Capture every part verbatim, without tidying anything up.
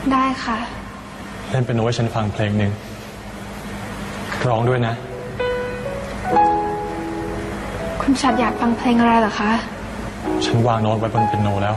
ได้ค่ะเล่นเป็นโน้ตให้ฉันฟังเพลงหนึ่งร้องด้วยนะคุณชัดอยากฟังเพลงอะไรเหรอคะฉันวางโน้ตไว้บนเปียโนแล้ว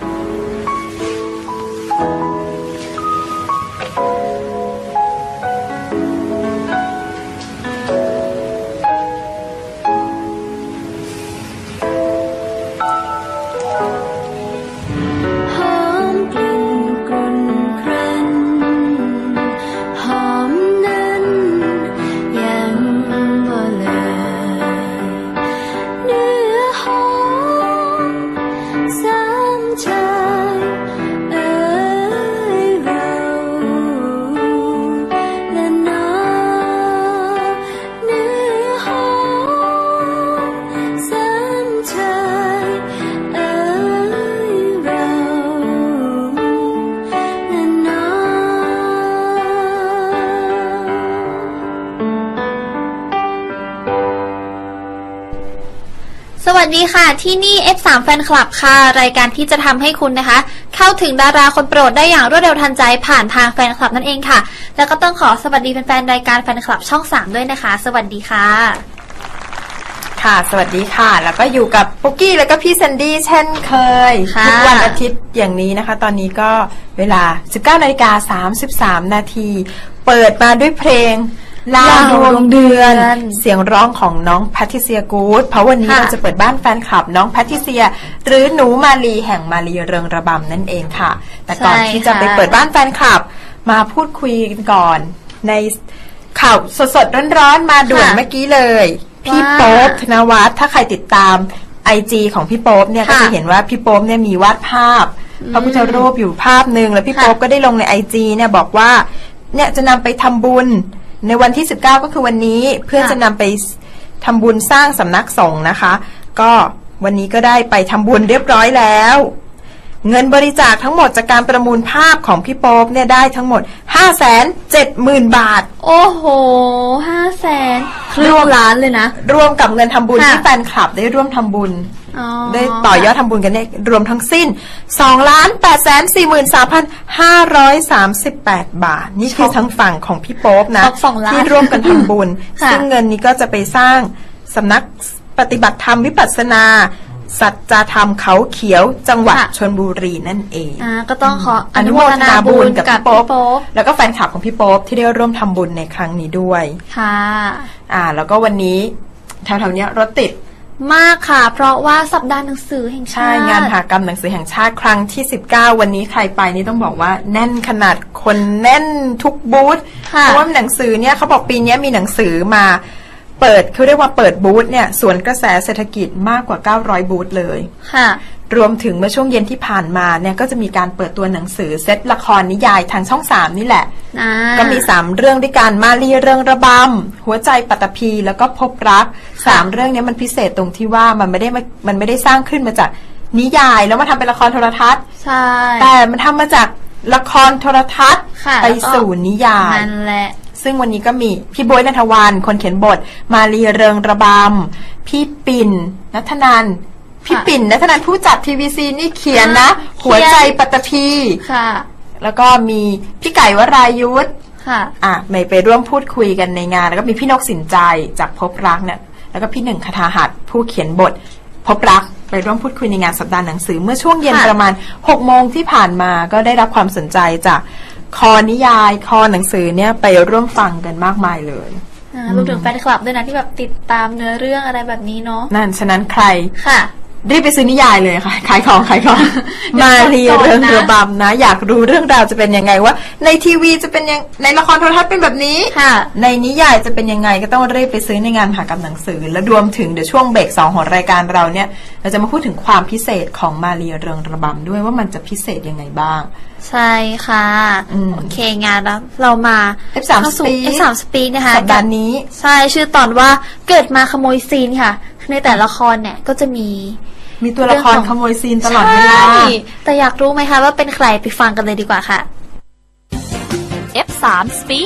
สวัสดีค่ะที่นี่ เอฟ สาม แฟนคลับค่ะรายการที่จะทำให้คุณนะคะเข้าถึงดาราคนโปรดได้อย่างรวดเร็วทันใจผ่านทางแฟนคลับนั่นเองค่ะแล้วก็ต้องขอสวัสดีแฟนๆรายการแฟนคลับช่องสามด้วยนะคะสวัสดีค่ะค่ะสวัสดีค่ะแล้วก็อยู่กับปุ๊กกี้แล้วก็พี่แซนดี้เช่นเคยทุกวันอาทิตย์อย่างนี้นะคะตอนนี้ก็เวลา สิบเก้านาฬิกาสามสิบสามนาทีเปิดมาด้วยเพลงลาดวงเดือนเสียงร้องของน้องแพทริเซียกู๊ดเพราะวันนี้เราจะเปิดบ้านแฟนคลับน้องแพทริเซียหรือหนูมาลีแห่งมาลีเริงระบำนั่นเองค่ะแต่ก่อนที่จะไปเปิดบ้านแฟนคลับมาพูดคุยกันก่อนในข่าวสดๆร้อนๆมาด่วนเมื่อกี้เลยพี่โป๊ปธนวัฒน์ถ้าใครติดตาม ไอ จี ของพี่โป๊ปเนี่ยก็จะเห็นว่าพี่โป๊ปเนี่ยมีวาดภาพพระพุทธรูปอยู่ภาพนึงแล้วพี่โป๊ปก็ได้ลงใน ไอ จี เนี่ยบอกว่าเนี่ยจะนำไปทำบุญในวันที่สิบเก้าก็คือวันนี้เพื่อจะนำไปทำบุญสร้างสำนักสงฆ์นะคะก็วันนี้ก็ได้ไปทำบุญเรียบร้อยแล้วเงินบริจาคทั้งหมดจากการประมูลภาพของพี่โป๊ปเนี่ยได้ทั้งหมด ห้าแสนเจ็ดหมื่น บาทโอ้โห ห้าแสนครึ่งล้านเลยนะรวมกับเงินทำบุญที่แฟนคลับได้ร่วมทำบุญได้ต่อยอดทำบุญกันเนี่ยรวมทั้งสิ้น สองล้านแปดแสนสี่หมื่นสามพันห้าร้อยสามสิบแปด บาทนี่คือทั้งฝั่งของพี่โป๊ปนะที่ร่วมกันทำบุญซึ่งเงินนี้ก็จะไปสร้างสำนักปฏิบัติธรรมวิปัสสนาสัจธรรมเขาเขียวจังหวัดชลบุรีนั่นเองอ่าก็ต้องขออนุโมทนาบุญกับพี่โป๊ปแล้วก็แฟนคลับของพี่โป๊ปที่ได้ร่วมทำบุญในครั้งนี้ด้วยค่ะอ่าแล้วก็วันนี้แถวๆนี้รถติดมากค่ะเพราะว่าสัปดาห์หนังสือแห่งชาติใช่งานมหกรรมหนังสือแห่งชาติครั้งที่สิบเก้าวันนี้ใครไปนี่ต้องบอกว่าแน่นขนาดคนแน่นทุกบูธเพราะว่าหนังสือเนี่ยเขาบอกปีนี้มีหนังสือมาเปิดเขาเรียกว่าเปิดบูธเนี่ยสวนกระแสเศรษฐกิจมากกว่าเก้าร้อยบูธเลยค่ะรวมถึงเมื่อช่วงเย็นที่ผ่านมาเนี่ยก็จะมีการเปิดตัวหนังสือเซตละครนิยายทางช่องสามนี่แหละก็มีสามเรื่องด้วยกันมาลีเริงระบำหัวใจปัตตภีแล้วก็พบรักสามเรื่องนี้มันพิเศษตรงที่ว่ามันไม่ได้มันไม่ได้สร้างขึ้นมาจากนิยายแล้วมาทำเป็นละครโทรทัศน์ใช่แต่มันทำมาจากละครโทรทัศน์ไปสู่นิยายนั่นแหละซึ่งวันนี้ก็มีพี่บ๊วยณัฐวรรณคนเขียนบทมาลีเริงระบำพี่ปิ่นณัฐนันท์พี่ปิ่นณัฐนันท์ผู้จัดทีวีซีนี่เขียนนะหัวใจปัตตภีค่ะแล้วก็มีพี่ไก่วรายุทธค่ะอ่ะไม่ไปร่วมพูดคุยกันในงานแล้วก็มีพี่นกสินใจจากพบรักเนี่ยแล้วก็พี่หนึ่งคทาหัตถ์ผู้เขียนบทพบรักไปร่วมพูดคุยในงานสัปดาห์หนังสือเมื่อช่วงเย็นประมาณหกโมงที่ผ่านมาก็ได้รับความสนใจจากคอนิยายคอหนังสือเนี่ยไปร่วมฟังกันมากมายเลยรวมถึงแฟนคลับด้วยนะที่แบบติดตามเนื้อเรื่องอะไรแบบนี้เนาะนั่นฉะนั้นใครค่ะรีบไปซื้อนิยายเลยค่ะขายของขายของมาลีเริงระบำนะอยากรู้เรื่องราวจะเป็นยังไงว่าในทีวีจะเป็นยังในละครโทรทัศน์เป็นแบบนี้ค่ะในนิยายจะเป็นยังไงก็ต้องรีบไปซื้อในงานมหกรรมหนังสือและรวมถึงเดี๋ยวช่วงเบรกสองของรายการเราเนี่ยเราจะมาพูดถึงความพิเศษของมาลีเริงระบำด้วยว่ามันจะพิเศษยังไงบ้างใช่ค่ะโอเคงานแล้วเรามาเอฟ สาม Speak เอฟ สาม Speak นะคะสัปดาห์นี้ใช่ชื่อตอนว่าเกิดมาขโมยซีนค่ะในแต่ละครเนี่ยก็จะมีมีตัวละครขโมยซีนตลอดเวลาแต่อยากรู้ไหมคะว่าเป็นใครไปฟังกันเลยดีกว่าค่ะเอฟ สาม Speak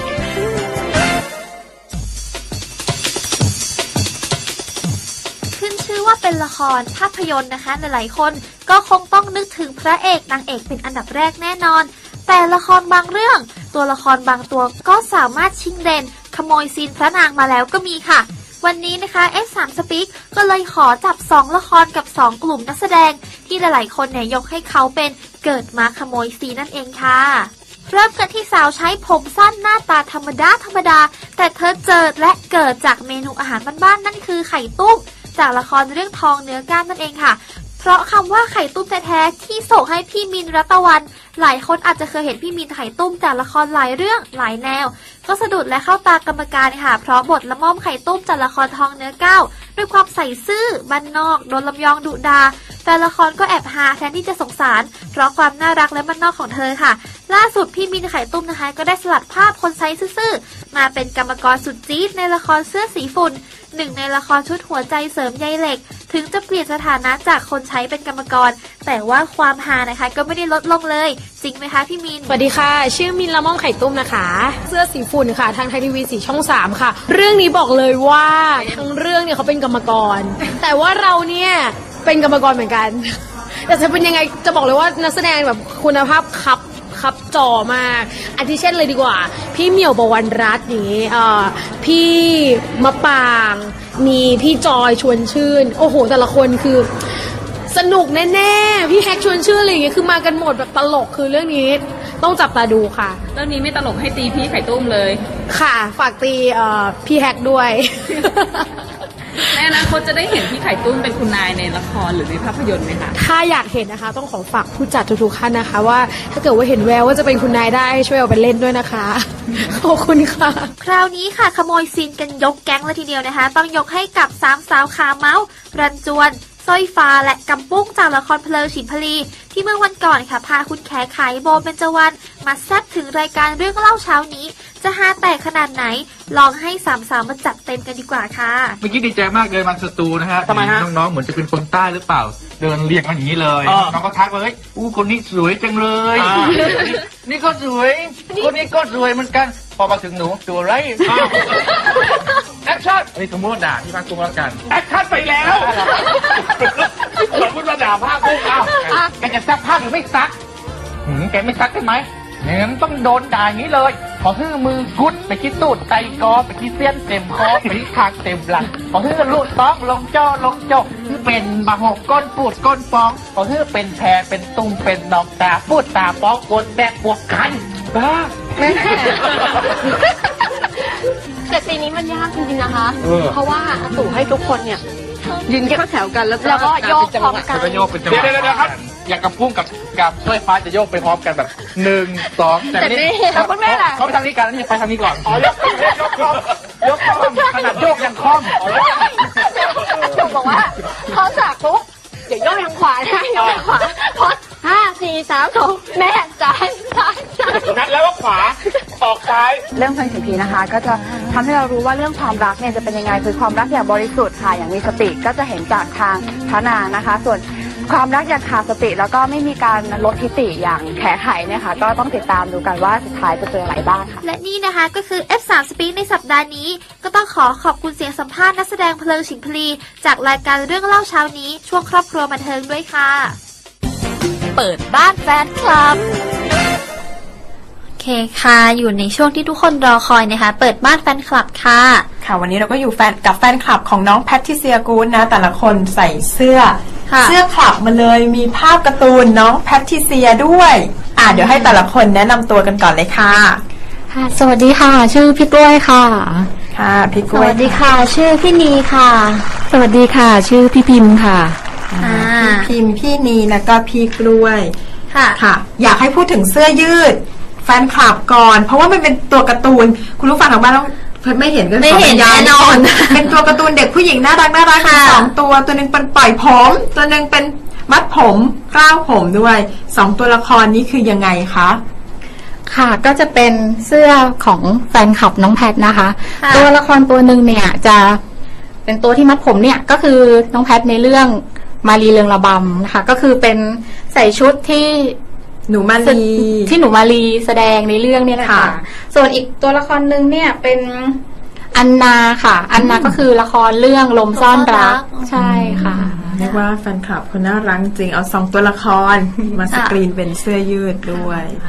ขึ้นชื่อว่าเป็นละครภาพยนตร์นะคะหลายๆคนก็คงต้องนึกถึงพระเอกนางเอกเป็นอันดับแรกแน่นอนแต่ละครบางเรื่องตัวละครบางตัวก็สามารถชิงเด่นขโมยซีนพระนางมาแล้วก็มีค่ะวันนี้นะคะ เอฟ สาม Speak ก็เลยขอจับสองละครกับสองกลุ่มนักแสดงที่หลายๆคนเนี่ยยกให้เขาเป็นเกิดมาขโมยซีนนั่นเองค่ะเริ่มกันที่สาวใช้ผมสั้นหน้าตาธรรมดาธรรมดาแต่เธอเจิดและเกิดจากเมนูอาหารบ้านๆนั่นคือไข่ตุ้มจากละครเรื่องทองเนื้อก้านนั่นเองค่ะเพราะคำว่าไข่ตุ้มแท้ๆที่ส่งให้พี่มินรัตวันหลายคนอาจจะเคยเห็นพี่มินไข่ตุ้มจากละครหลายเรื่องหลายแนวก็สะดุดและเข้าตากรรมการค่ะเพราะบทละม่อมไข่ตุ้มจากละครทองเนื้อก้าวด้วยความใส่ซื่อบ้านนอกโดนลำยองดุดาแต่ละครก็แอบฮาแทนที่จะสงสารเพราะความน่ารักและบ้านนอกของเธอค่ะล่าสุดพี่มินไข่ตุ้มนะคะก็ได้สลัดภาพคนใช้ซื่อๆมาเป็นกรรมกรสุดจี๊ดในละครเสื้อสีฝุ่นหนึ่งในละครชุดหัวใจเสริมใยเหล็กถึงจะเปลี่ยนสถานะจากคนใช้เป็นกรรมกรแต่ว่าความฮานะคะก็ไม่ได้ลดลงเลยจริงไหมคะพี่มินสวัสดีค่ะชื่อมินละม่อมไข่ตุ้มนะคะเสื้อสีฝุ่นค่ะทางไทยทีวีสีช่องสามค่ะเรื่องนี้บอกเลยว่าทั้งเรื่องเนี่ยเขาเป็นกรรมกรแต่ว่าเราเนี่ยเป็นกรรมกรเหมือนกันแต่จะเป็นยังไงจะบอกเลยว่านักแสดงแบบคุณภาพครับครับจอมากอาทิเช่นเลยดีกว่าพี่เหมียวบวรรัตน์นี้เอ่อพี่มะปางมีพี่จอยชวนชื่นโอ้โหแต่ละคนคือสนุกแน่ๆพี่แฮกชวนชื่นอะไรอย่างเงี้ยคือมากันหมดแบบตลกคือเรื่องนี้ต้องจับตาดูค่ะเรื่องนี้ไม่ตลกให้ตีพี่ไข่ตุ้มเลยค่ะฝากตีเอ่อพี่แฮกด้วยในอนาคตจะได้เห็นพี่ไข่ตุ้มเป็นคุณนายในละครหรือในภาพยนตร์ไหมคะถ้าอยากเห็นนะคะต้องขอฝากผู้จัดทุกๆท่านนะคะว่าถ้าเกิดว่าเห็นแววว่าจะเป็นคุณนายได้ช่วยเอาไปเล่นด้วยนะคะขอบคุณค่ะคราวนี้ค่ะขโมยซีนกันยกแก๊งเลยทีเดียวนะคะต้องยกให้กับสามสาวขาเมาส์รันจวนสร้อยฟ้าและกำปุ้งจากละครเพลิงฉิมพลีที่เมื่อวันก่อนค่ะพาคุณแขไขโบเบญจวรรณมาแซ่บถึงรายการเรื่องเล่าเช้านี้จะฮาแตกขนาดไหนลองให้สามสาวมาจัดเต็มกันดีกว่าค่ะเมื่อกี้ดีใจมากเลยมันสตูนะฮะทำไมฮะน้องๆเหมือนจะเป็นคนใต้หรือเปล่าเดินเรียกกันอย่างนี้เลยน้องก็ทักเลยอู้คนนี้สวยจังเลยนี่ก็สวยคนนี้ก็สวยเหมือนกันพอมาถึงหนูตัวไรแอคชั่นนี่สมมติว่าด่าที่ภาคกุ้งแล้วกันแอคชั่นไปแล้วสมมติว่าด่าภาคกุ้งอ้าวแกจะซักผ้าหรือไม่ซักแกไม่ซักใช่ไหมงั้นต้องโดนด่าอย่างนี้เลยขอฮื้อมือกุดไปคิดตูดไตกอไปคิดเสี้ยนเต็มคอไปคิดคางเต็มหลังขอฮื้อลูกต้องลงจอลงจกคือเป็นบะหกก้นปูดก้นฟองขอฮื้อเป็นแพรเป็นตุ้มเป็นนองตาปูดตาป้องก้นแบกปวกกันบ้าแม่แต่ซีนี้มันยากจริงๆนะคะเพราะว่าอาตู่ให้ทุกคนเนี่ยยืนเข้าแถวกันแล้วก็โยกพร้อมกันโยกเป็นจังหวะเดี๋ยวๆครับอยากกับพุ่งกับกับสร้อยฟ้าจะโยกไปพร้อมกันแบบหนึ่งสองแต่นี่คุณแม่ล่ะเขาไปทางนี้กันนี่ไปทางนี้ก่อนอ๋อยกยกคอมยกคอมขนาดโยกยังคอมถูกบอกว่าพอจากปุ๊บเดี๋ยวโยกทางขวาได้โยกทางขวาพอห้าสี่สามสองแม่ซ้ายซ้ายซ้ายนัดแล้วว่าขวาออกซ้ายเรื่องเพลงสิพีนะคะก็จะทำให้เรารู้ว่าเรื่องความรักเนี่ยจะเป็นยังไงคือความรักอย่างบริสุทธิ์ค่ะอย่างมีสติก็จะเห็นจากทางพระนางนะคะส่วนความรักอย่างขาดสติแล้วก็ไม่มีการลดทิฐิอย่างแขไขเนี่ยค่ะก็ต้องติดตามดูกันว่าสุดท้ายจะเจออะไรบ้างค่ะและนี่นะคะก็คือ เอฟ สาม Speak ในสัปดาห์นี้ก็ต้องขอขอบคุณเสียงสัมภาษณ์นักแสดงเพลิงฉิมพลีจากรายการเรื่องเล่าเช้านี้ช่วงครอบครัวบันเทิงด้วยค่ะเปิดบ้านแฟนคลับโอเคค่ะอยู่ในช่วงที่ทุกคนรอคอยนะคะเปิดบ้านแฟนคลับค่ะค่ะวันนี้เราก็อยู่แฟนกับแฟนคลับของน้องแพทริเซียกูนนะแต่ละคนใส่เสื้อเสื้อคลับมาเลยมีภาพการ์ตูนน้องแพทริเซียด้วยอ่ะเดี๋ยวให้แต่ละคนแนะนำตัวกันก่อนเลยค่ะค่ะสวัสดีค่ะชื่อพี่กล้วยค่ะค่ะพี่กล้วยสวัสดีค่ะชื่อพี่นีค่ะสวัสดีค่ะชื่อพี่พิมพ์ค่ะพี่พิมพ์พี่นีแล้วก็พี่กล้วยค่ะค่ะอยากให้พูดถึงเสื้อยืดแฟนคลับก่อนเพราะว่ามันเป็นตัวการ์ตูนคุณผู้ฟังทางบ้านต้องไม่เห็นก็ไม่เห็นแน่นอนเป็นตัวการ์ตูนเด็กผู้หญิงน่ารักน่ารักสองตัวตัวนึงเป็นปล่อยผมตัวนึงเป็นมัดผมกล้าวผมด้วยสองตัวละครนี้คือยังไงคะค่ะก็จะเป็นเสื้อของแฟนคลับน้องแพทนะคะตัวละครตัวหนึ่งเนี่ยจะเป็นตัวที่มัดผมเนี่ยก็คือน้องแพทในเรื่องมารีเรืองระบำนะคะก็คือเป็นใส่ชุดที่หนูมาลีที่หนูมาลีแสดงในเรื่องเนี่ยนะคะส่วนอีกตัวละครหนึ่งเนี่ยเป็นอันนาค่ะอันนาก็คือละครเรื่องลมซ่อนรักใช่ค่ะเรียกว่าแฟนคลับคนน่ารักจริงเอาสองตัวละครมาสกรีนเป็นเสื้อยืดด้วย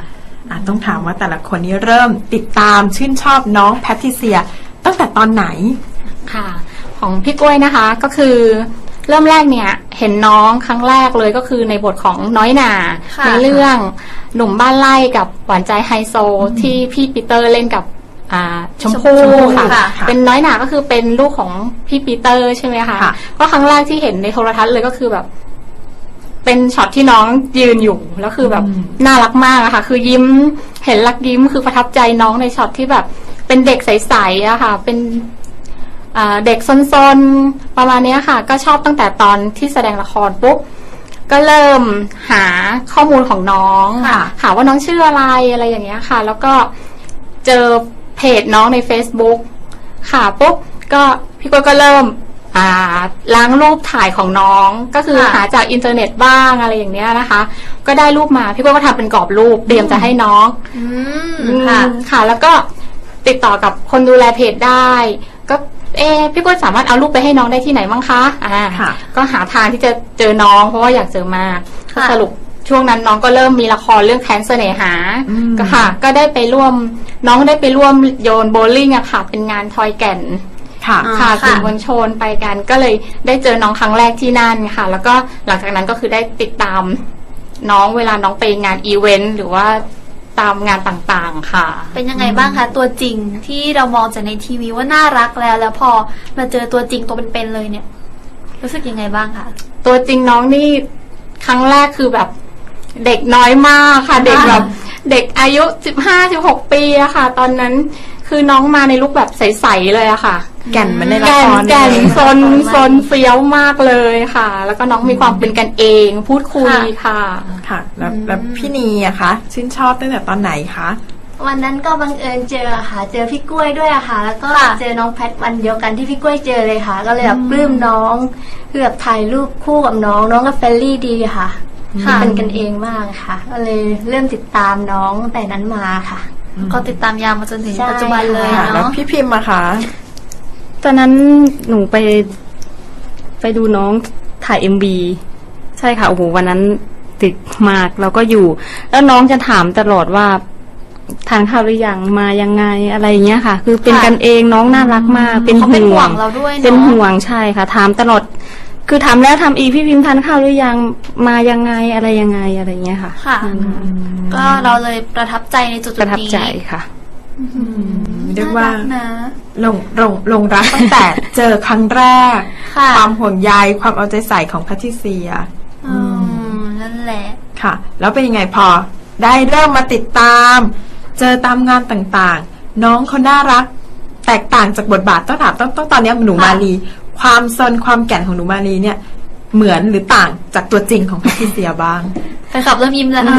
อ่ะต้องถามว่าแต่ละคนนี้เริ่มติดตามชื่นชอบน้องแพทริเซียตั้งแต่ตอนไหนค่ะ ของพี่กล้วยนะคะก็คือเริ่มแรกเนี่ยเห็นน้องครั้งแรกเลยก็คือในบทของน้อยหนาในเรื่องหนุ่มบ้านไร่กับหวานใจไฮโซที่พี่ปีเตอร์เล่นกับชมพู่ค่ะเป็นน้อยหนาก็คือเป็นลูกของพี่ปีเตอร์ใช่ไหมคะก็ครั้งแรกที่เห็นในโทรทัศน์เลยก็คือแบบเป็นช็อตที่น้องยืนอยู่แล้วคือแบบน่ารักมากอะค่ะคือยิ้มเห็นรักยิ้มคือประทับใจน้องในช็อตที่แบบเป็นเด็กใสๆอะค่ะเป็นเด็กซนๆประมาณนี้ค่ะก็ชอบตั้งแต่ตอนที่แสดงละครปุ๊บก็เริ่มหาข้อมูลของน้องหาว่าน้องชื่ออะไรอะไรอย่างเงี้ยค่ะแล้วก็เจอเพจน้องใน Facebook ค่ะปุ๊บก็พี่ก็ก็เริ่มล้างรูปถ่ายของน้องก็คือหาจากอินเทอร์เน็ตบ้างอะไรอย่างเนี้ยนะคะก็ได้รูปมาพี่ก็ทำเป็นกรอบรูปเตรียมจะให้น้องค่ะค่ะแล้วก็ติดต่อกับคนดูแลเพจได้ก็เอพี่ก็สามารถเอารูปไปให้น้องได้ที่ไหนบ้างคะอ่าก็หาทางที่จะเจอน้องเพราะว่าอยากเจอมากสรุปช่วงนั้นน้องก็เริ่มมีละครเรื่องแค้นเสน่หาก็ค่ะก็ได้ไปร่วมน้องได้ไปร่วมโยนโบว์ลิ่งอะค่ะเป็นงานทอยแก่นค่ะค่ะสื่อมวลชนไปกันก็เลยได้เจอน้องครั้งแรกที่นั่นค่ะแล้วก็หลังจากนั้นก็คือได้ติดตามน้องเวลาน้องไปงานอีเวนต์หรือว่าตามงานต่างๆค่ะเป็นยังไงบ้างคะตัวจริงที่เรามองจากในทีวีว่าน่ารักแล้วแล้วพอมาเจอตัวจริงตัวเป็นๆเลยเนี่ยรู้สึกยังไงบ้างคะตัวจริงน้องนี่ครั้งแรกคือแบบเด็กน้อยมากค่ะเด็กแบบเด็กอายุสิบห้าสิบหกปีอะค่ะตอนนั้นคือน้องมาในลุคแบบใสๆเลยอะค่ะแก่นมันในละครแก่นซนซนเฟี้ยวมากเลยค่ะแล้วก็น้องมีความเป็นกันเองพูดคุยค่ะค่ะแล้วแล้วพี่นีอะคะชื่นชอบตั้งแต่ตอนไหนคะวันนั้นก็บังเอิญเจอค่ะเจอพี่กล้วยด้วยอะค่ะแล้วก็เจอน้องแพทวันเดียวกันที่พี่กล้วยเจอเลยค่ะก็เลยแบบปลื้มน้องคือแบบถ่ายรูปคู่กับน้องน้องก็เฟรนลี่ดีค่ะเป็นกันเองมากค่ะก็เลยเริ่มติดตามน้องแต่นั้นมาค่ะก็ติดตามยาวมาจนถึงปัจจุบันเลยเนาะแล้วพี่พิมพ์มาค่ะตอนนั้นหนูไปไปดูน้องถ่าย เอ็ม บี ใช่ค่ะโอ้โหวันนั้นติดมากแล้วก็อยู่แล้วน้องจะถามตลอดว่าทานข้าวหรือยังมายังไงอะไรเงี้ยค่ะคือเป็นกันเองน้องน่ารักมากเป็นห่วงเป็นห่วงใช่ค่ะถามตลอดคือทำแล้วทำอีกพี่พิมพ์ทานข้าวหรือยังมายังไงอะไรยังไงอะไรเงี้ยค่ะค่ะก็เราเลยประทับใจในจุดนี้ประทับใจค่ะเรียกว่าลงลงลงรักตั้งแต่เจอครั้งแรกความห่วงใยความเอาใจใส่ของแพทริเซียนั่นแหละค่ะแล้วเป็นยังไงพอได้เริ่มมาติดตามเจอตามงานต่างๆน้องเขาน่ารักแตกต่างจากบทบาทต้องถามต้องต้องตอนนี้หนูมาลีความซนความแก่นของหนูมาลีเนี่ยเหมือนหรือต่างจากตัวจริงของแพทริเซียบ้างแฟนคลับเริ่มยิ้มแล้ว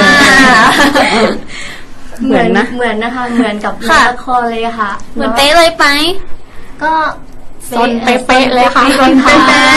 เหมือนนะเหมือนนะคะเหมือนกับละครเลยค่ะเหมือนเป๊ะเลยไปก็ซนเป๊ะเลยค่ะซนเป๊ะ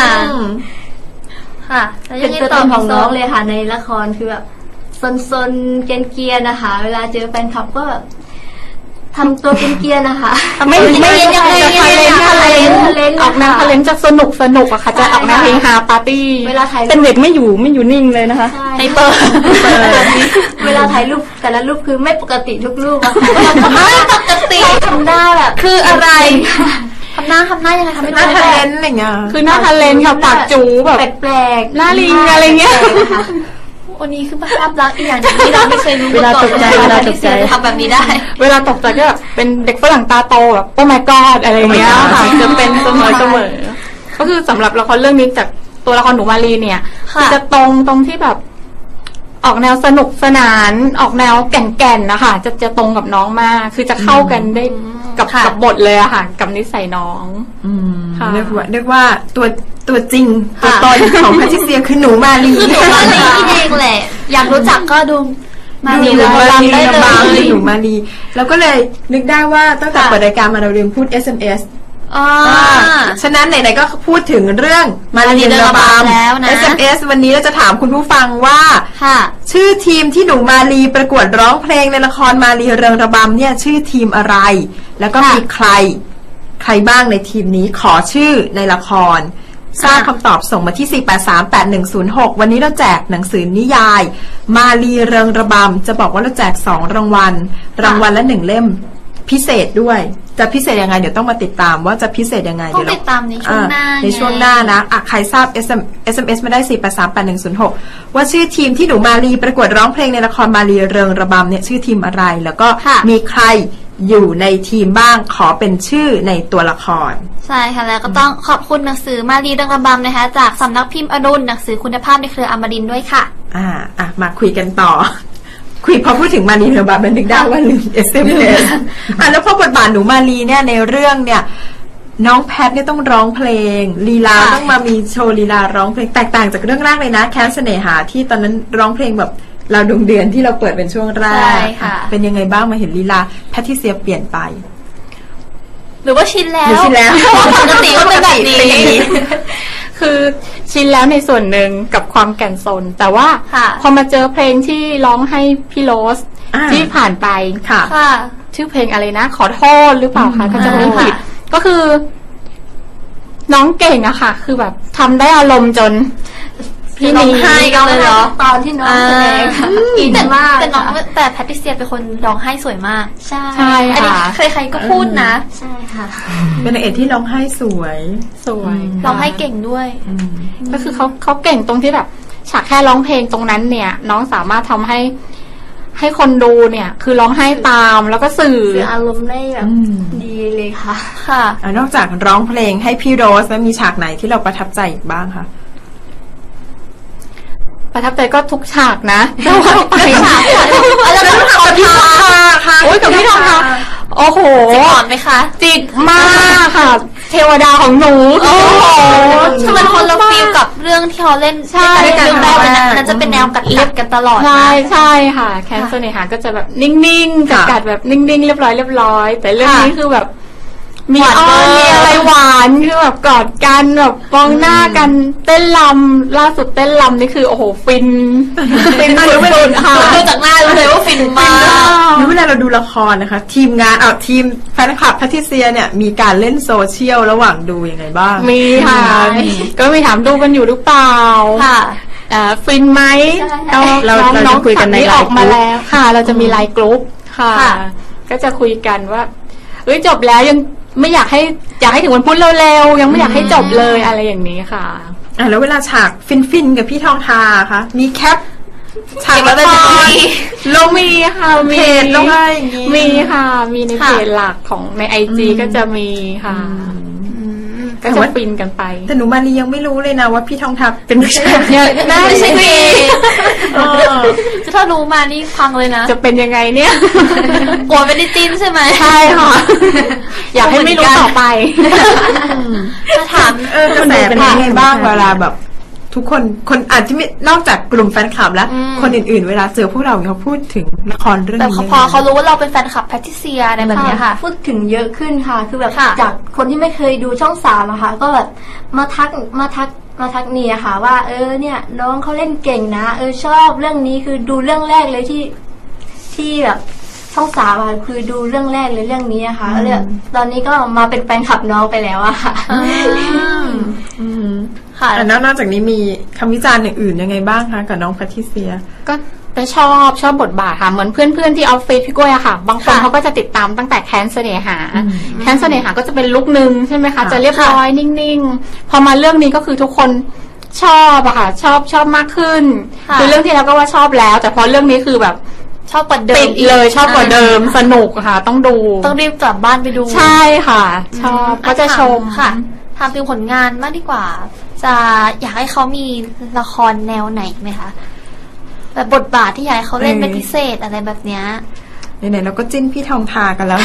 ค่ะเป็นตัวตนของน้องเลยค่ะในละครคือแบบซนๆเกรียนๆนะคะเวลาเจอแฟนคลับก็แบบทำตัวเป็นเกียร์นะคะไม่ไม่ยังไงจะทะเลนทะเลนออกแนวทะเลนจะสนุกสนุกอะค่ะจะออกแนวเฮฮาปาร์ตี้เวลาถ่ายเป็นเด็กไม่อยู่ไม่อยู่นิ่งเลยนะคะให้เปิดเวลาถ่ายรูปแต่ละรูปคือไม่ปกติทุกรูปอะไม่ปกติทำได้แบบคืออะไรทำหน้าทำหน้ายังไงทำไม่ได้หน้าทะเลนอะไรเงี้ยคือหน้าทะเลนค่ะปากจูแบบแปลกๆหน้าลิงอะไรเงี้ยวันนี้คือภาพลักษณ์อีกอย่างที่เราไม่เคยรู้เวลาตกใจเวลาตกใจทำแบบนี้ได้เวลาตกใจก็แบบเป็นเด็กฝรั่งตาโตแบบโอ้ my god อะไรเงี้ยค่ะจะเป็นเสมอเสมอก็คือสำหรับละครเรื่องนี้จากตัวละครหนูมาลีเนี่ยจะตรงตรงที่แบบออกแนวสนุกสนานออกแนวแก่นๆนะคะจะจะตรงกับน้องมากคือจะเข้ากันได้กับกับบทเลยอะค่ะกับนิสัยน้องเรียกว่าเรียกว่าตัวตัวจริงตัวตนของแพทริเซียคือหนูมาลีหนูมาลีเองแหละอยากรู้จักก็ดูมาลีเราได้เลยหนูมาลีแล้วก็เลยนึกได้ว่าตั้งแต่เปิดรายการมาเราลืมพูด เอส เอ็ม เอสอ๋อฉะนั้นไหนๆก็พูดถึงเรื่องมาลีเดอร์บามแล้วนะ เอส เอ็ม เอส วันนี้เราจะถามคุณผู้ฟังว่าชื่อทีมที่หนูมาลีประกวดร้องเพลงในละครมาลีเริงระบำเนี่ยชื่อทีมอะไรแล้วก็มีใครใครบ้างในทีมนี้ขอชื่อในละครทราบคำตอบส่งมาที่ สี่ แปด สาม แปด หนึ่ง ศูนย์ หก วันนี้เราแจกหนังสือนิยายมาลีเริงระบำจะบอกว่าเราแจกสองรางวัลรางวัลละหนึ่งเล่มพิเศษด้วยจะพิเศษยังไงเดี๋ยวต้องมาติดตามว่าจะพิเศษยังไงต้องติดตามในช่วงหน้าในช่วงหน้านะอ่ะใครทราบ เอส เอ็ม เอส เอ็ม เอส มาได้ สี่ แปด สาม แปด หนึ่ง ศูนย์ หก ว่าชื่อทีมที่หนูมาลีประกวดร้องเพลงในละครมาลีเริงระบำเนี่ยชื่อทีมอะไรแล้วก็มีใครอยู่ในทีมบ้างขอเป็นชื่อในตัวละครใช่ค่ะแล้วก็ต้องขอบคุณหนังสือมาลีเริงระบำนะคะจากสำนักพิมพ์อรุณหนังสือคุณภาพในเครืออมรินทร์ด้วยค่ะอ่าอ่ะมาคุยกันต่อคุยพอพูดถึงมาลีเริงระบำมันนึกได้ว่าลืม เอส เอ็ม เอส อ่ะแล้วพอบทบาทหนูมาลีเนี่ยในเรื่องเนี่ยน้องแพทเนี่ยต้องร้องเพลงลีลาต้องมามีโชว์ลีลาร้องเพลงแตกต่างจากเรื่องแรกเลยนะแค้นเสน่หาที่ตอนนั้นร้องเพลงแบบเราดวงเดือนที่เราเปิดเป็นช่วงแรกเป็นยังไงบ้างมาเห็นลีลาแพทที่เสียเปลี่ยนไปหรือว่าชินแล้วชินแล้วปกติก็เป็นแบบนี้คือชินแล้วในส่วนหนึ่งกับความแก่นสนแต่ว่าพอมาเจอเพลงที่ร้องให้พี่โรสที่ผ่านไปค่ะชื่อเพลงอะไรนะขอโทษหรือเปล่าคะถ้าจะไม่ผิดก็คือน้องเก่งอะค่ะคือแบบทำได้อารมณ์จนพี่ร้องไห้กันเลยเหรอตอนที่น้องแสดงอินมากแต่น้องแต่แพทริเซียเป็นคนร้องไห้สวยมากใช่ใช่อันนี้ใครๆก็พูดนะใช่ค่ะเป็นนางเอกที่ร้องไห้สวยสวยร้องไห้เก่งด้วยก็คือเขาเขาเก่งตรงที่แบบฉากแค่ร้องเพลงตรงนั้นเนี่ยน้องสามารถทำให้ให้คนดูเนี่ยคือร้องไห้ตามแล้วก็สื่ออารมณ์ได้แบบดีเลยค่ะค่ะนอกจากร้องเพลงให้พี่โรสแล้วมีฉากไหนที่เราประทับใจอีกบ้างคะประทับใจก็ทุกฉากนะแล้วก็ไปฉากแล้วก็กับพี่ทองทาค่ะโอ้ยกับพี่ทองทาโอ้โหจิกก่อนไหมคะจิกมากค่ะเทวดาของหนูโอ้โหคือมันคนละฟีลกับเรื่องที่เขาเล่นใช่เรื่องแรกนั้นจะเป็นแนวกัดเล็บกันตลอดใช่ใช่ค่ะแคนเซอร์เนี่ยค่ะก็จะแบบนิ่งๆกัดแบบนิ่งๆเรียบร้อยเรียบร้อยแต่เรื่องนี้คือแบบมีอ้อนมีอะไรหวานคือแบบกอดกันแบบมองหน้ากันเต้นลำล่าสุดเต้นลำนี่คือโอ้โหฟินฟินสุดๆค่ะดูจากหน้ารู้เลยว่าฟินมากแล้วเวลาเราดูละครนะคะทีมงานเอาทีมแฟนคลับแพทริเซียเนี่ยมีการเล่นโซเชียลระหว่างดูยังไงบ้างมีค่ะก็มีถามดูกันอยู่หรือเปล่าค่ะฟินไหมเราเราคุยกันในไลน์ออกมาแล้วค่ะเราจะมีไลน์กรุ๊ปค่ะก็จะคุยกันว่าเอ้ยจบแล้วยังไม่อยากให้อยากให้ถึงวันพุธเร็วๆยังไม่อยากให้จบเลยอะไรอย่างนี้ค่ะอ่ะแล้วเวลาฉากฟินๆกับพี่ทองทาคะมีแคปฉากแล้วได้ลงมีค่ะมีเพจลงอะไรอย่างนี้มีค่ะมีในเพจหลักของในไอจีก็จะมีค่ะก็จะฟินกันไปแต่หนูมาลียังไม่รู้เลยนะว่าพี่ทองทัพเป็นผู้ชายน่าไม่ใช่พี่จะถ้ารู้มานี่ฟังเลยนะจะเป็นยังไงเนี่ยกลัวเป็นดิจินใช่ไหมใช่ค่ะอยากให้ไม่รู้ต่อไปจะถามเออกระแสเป็นยังไงบ้างเวลาแบบทุกคนคนอาจจะไม่นอกจากกลุ่มแฟนคลับแล้วคนอื่นๆเวลาเจอพวกเราเขาพูดถึงละครเรื่องนี้แต่พอเขารู้ว่าเราเป็นแฟนคลับแพทริเซียในแบบนี้ค่ะพูดถึงเยอะขึ้นค่ะคือแบบจากคนที่ไม่เคยดูช่องสามอะค่ะก็แบบมาทักมาทักมาทักนี่อะค่ะว่าเออเนี่ยน้องเขาเล่นเก่งนะเออชอบเรื่องนี้คือดูเรื่องแรกเลยที่ที่แบบช่องสามอะคือดูเรื่องแรกเลยเรื่องนี้อะค่ะแล้วตอนนี้ก็มาเป็นแฟนคลับน้องไปแล้วอะค่ะค่ะแล้วนอกจากนี้มีคำวิจารณ์อื่นๆยังไงบ้างคะกับน้องแพทริเซียก็แต่ชอบชอบบทบาทค่ะเหมือนเพื่อนๆที่ออฟฟิศพี่ก้อยอะค่ะบางคนเขาก็จะติดตามตั้งแต่แค้นเสน่หาแค้นเสน่หาก็จะเป็นลุคนึงใช่ไหมคะจะเรียบร้อยนิ่งๆพอมาเรื่องนี้ก็คือทุกคนชอบอะค่ะชอบชอบมากขึ้นคือเรื่องที่แล้วก็ว่าชอบแล้วแต่พอเรื่องนี้คือแบบชอบกว่าเดิมเลยชอบกว่าเดิมสนุกค่ะต้องดูต้องรีบกลับบ้านไปดูใช่ค่ะชอบก็จะชมค่ะทำเป็นผลงานมากดีกว่าจะอยากให้เขามีละครแนวไหนไหมคะแบบบทบาทที่อยากให้เขาเล่นเป็นพิเศษอะไรแบบเนี้ยไหนๆเราก็จิ้นพี่ทองทากันแล้ว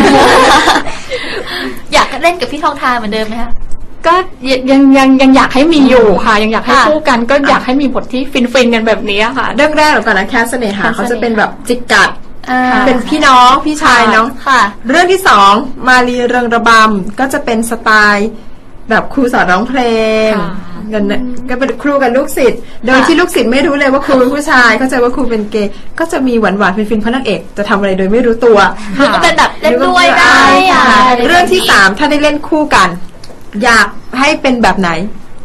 อยากเล่นกับพี่ทองทาเหมือนเดิมไหมคะก็ยังยังยังอยากให้มีอยู่ค่ะยังอยากให้คู่กันก็อยากให้มีบทที่ฟินๆกันแบบนี้ค่ะเรื่องแรกหรือก่อนนะแค่เสน่หาเขาจะเป็นแบบจิกกัดเป็นพี่น้องพี่ชายเนาะเรื่องที่สองมาลีเริงระบำก็จะเป็นสไตล์แบบครูสอนร้องเพลงกันก็เป็นครูกับลูกศิษย์โดยที่ลูกศิษย์ไม่รู้เลยว่าครูเป็นผู้ชายเข้าใจว่าครูเป็นเกย์ก็จะมีหวานหวานฟินๆเพราะนางเอกจะทำอะไรโดยไม่รู้ตัวก็เป็นแบบเล่นด้วยได้เรื่องที่สามถ้าได้เล่นคู่กันอยากให้เป็นแบบไหน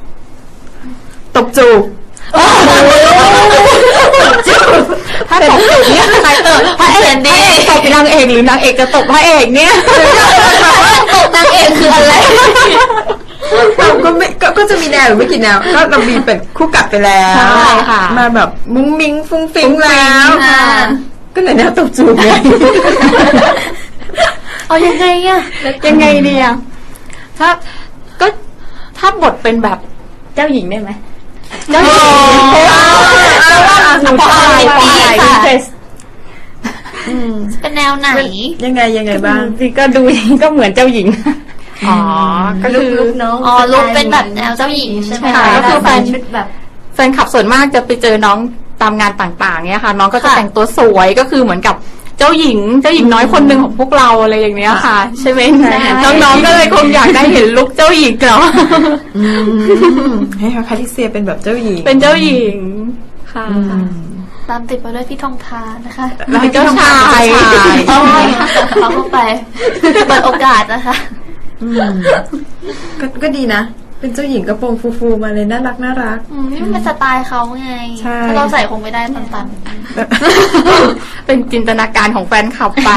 ตบจูบถ้าตบจูบเนี่ยใครตบพระเอกนี่ตบนางเอกหรือนางเอกจะตบพระเอกเนี่ยตบนางเอกคืออะไรก็ไม่ก็จะมีแนวหรือไม่กี่แนวก็เรามีเป็นคู่กัดไปแล้วมาแบบมุ้งมิ้งฟุ้งฟิ้งแล้วก็เลยแนวตบจูบไงเอายังไงอะยังไงดีอะถ้าก็ถ้าบทเป็นแบบเจ้าหญิงได้ไหมเจ้าหญิงเพราะว่าหนูชอบเป็นแนวไหนยังไงยังไงบ้างพี่ก็ดูก็เหมือนเจ้าหญิงอ๋อก็คือน้องอ๋อลุกเป็นแบบแนวเจ้าหญิงใช่ไหมคะก็คือแฟนแบบแฟนคลับส่วนมากจะไปเจอน้องตามงานต่างๆเนี้ยค่ะน้องก็จะแต่งตัวสวยก็คือเหมือนกับเจ้าหญิงเจ้าหญิงน้อยคนหนึ่งของพวกเราอะไรอย่างเนี้ยค่ะใช่ไหมน้องๆก็เลยคงอยากได้เห็นลุคเจ้าหญิงเนาะให้แพทริเซียเป็นแบบเจ้าหญิงเป็นเจ้าหญิงค่ะตามติดมาด้วยพี่ทองทานนะคะแล้วเจ้าชายเอาเข้าไปเปิดโอกาสนะคะก็ดีนะเป็นเจ้าหญิงกระโปรงฟูๆมาเลยน่ารักน่ารักนี่มันเป็นสไตล์เขาไงถ้าเราใส่คงไม่ได้ตันๆเป็นจินตนาการของแฟนคลับไป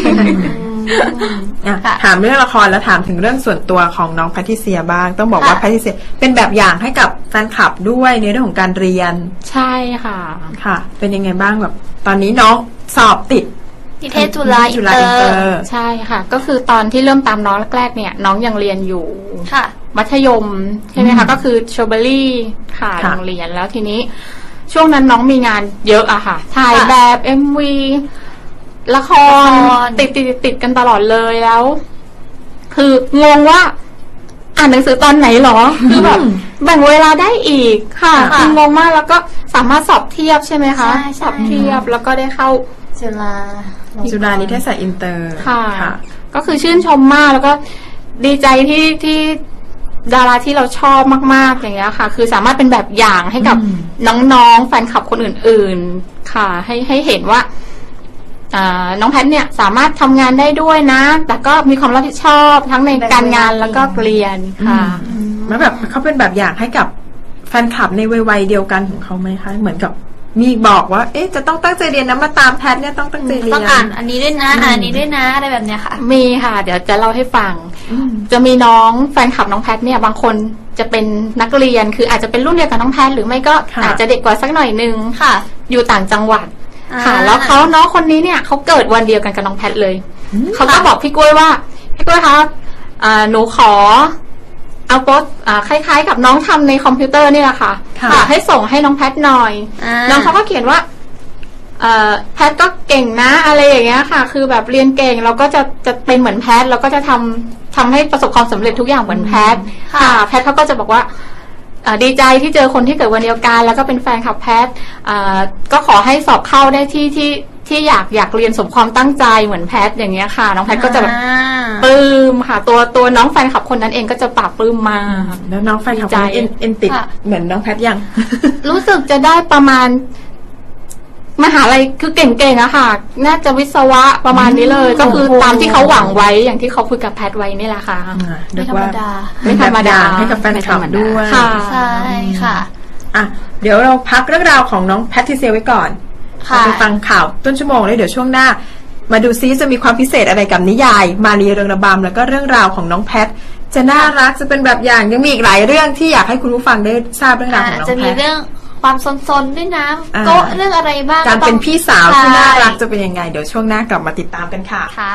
ถามเรื่องละครแล้วถามถึงเรื่องส่วนตัวของน้องแพทริเซียบ้างต้องบอกว่าแพทริเซียเป็นแบบอย่างให้กับแฟนคลับด้วยในเรื่องของการเรียนใช่ค่ะค่ะเป็นยังไงบ้างแบบตอนนี้น้องสอบติดนิเทศจุฬาอินเตอร์ใช่ค่ะก็คือตอนที่เริ่มตามน้องแรกๆเนี่ยน้องยังเรียนอยู่ค่ะมัธยมใช่ไหมคะก็คือโชเบอรี่ค่ะโรงเรียนแล้วทีนี้ช่วงนั้นน้องมีงานเยอะอะค่ะถ่ายแบบ เอ็ม วี ละครติดติดติดกันตลอดเลยแล้ว คืองงว่าอ่านหนังสือตอนไหนหรอคือแบบแบ่งเวลาได้อีกค่ะคืองงมากแล้วก็สามารถสอบเทียบใช่ไหมคะสอบเทียบแล้วก็ได้เข้าจุฬาจุฬานิเทศศาสตร์อินเตอร์ค่ะก็คือชื่นชมมากแล้วก็ดีใจที่ที่ดาราที่เราชอบมากๆอย่างเงี้ยค่ะคือสามารถเป็นแบบอย่างให้กับน้องๆแฟนคลับคนอื่นๆค่ะให้ให้เห็นว่าน้องแพทเนี่ยสามารถทำงานได้ด้วยนะแต่ก็มีความรับผิดชอบทั้งในการงานแล้วก็เรียนค่ะแล้วแบบเขาเป็นแบบอย่างให้กับแฟนคลับในวัยเดียวกันของเขาไหมคะเหมือนกับมีบอกว่าเอ๊ะจะต้องตั้งใจเรียนนะมาตามแพทเนี่ยต้องตั้งใจเรียนต้องอ่านอันนี้ด้วยนะอันนี้ด้วยนะอะไรแบบเนี้ยค่ะมีค่ะเดี๋ยวจะเล่าให้ฟังจะมีน้องแฟนคลับน้องแพทเนี่ยบางคนจะเป็นนักเรียนคืออาจจะเป็นรุ่นเดียวกับน้องแพทหรือไม่ก็อาจจะเด็กกว่าสักหน่อยนึงค่ะอยู่ต่างจังหวัดค่ะแล้วเขาน้องคนนี้เนี่ยเขาเกิดวันเดียวกันกับน้องแพทเลยเขาก็บอกพี่กล้วยว่าพี่กล้วยคะหนูขอเอาโพสคล้ายๆกับน้องทำในคอมพิวเตอร์นี่แหละค่ะให้ส่งให้น้องแพทหน่อยน้องเขาก็เขียนว่าแพทก็เก่งนะอะไรอย่างเงี้ยค่ะคือแบบเรียนเก่งเราก็จะจะเป็นเหมือนแพทเราก็จะทำทำให้ประสบความสำเร็จทุกอย่างเหมือนแพทค่ะแพทเขาก็จะบอกว่าดีใจที่เจอคนที่เกิดวันเดียวกันแล้วก็เป็นแฟนคลับแพทก็ขอให้สอบเข้าได้ที่ที่ที่อยากอยากเรียนสมความตั้งใจเหมือนแพทอย่างเงี้ยค่ะน้องแพทก็จะแบบปลื้มค่ะตัวตัวน้องแฟนคลับคนนั้นเองก็จะปลาบปลื้มมากแล้วน้องแฟนคลับเอ็นเอ็นติดเหมือนน้องแพทยังรู้สึกจะได้ประมาณมหาลัยคือเก่งๆอะค่ะน่าจะวิศวะประมาณนี้เลยก็คือตามที่เขาหวังไว้อย่างที่เขาคุยกับแพทไว้นี่แหละค่ะไม่ธรรมดาไม่ธรรมดาให้กับแฟนคลับด้วยใช่ค่ะอ่ะเดี๋ยวเราพักเรื่องราวของน้องแพทริเซียไว้ก่อนไปฟังข่าวต้นชั่วโมงเลยเดี๋ยวช่วงหน้ามาดูซิจะมีความพิเศษอะไรกับนิยายมาลีเรืองระบำแล้วก็เรื่องราวของน้องแพทจะน่ารักจะเป็นแบบอย่างยังมีอีกหลายเรื่องที่อยากให้คุณผู้ฟังได้ทราบเรื่องราวของน้องแพทจะมีเรื่องความซนๆด้วยนะก็เรื่องอะไรบ้างการเป็นพี่สาวที่น่ารักจะเป็นยังไงเดี๋ยวช่วงหน้ากลับมาติดตามกันค่ะค่ะ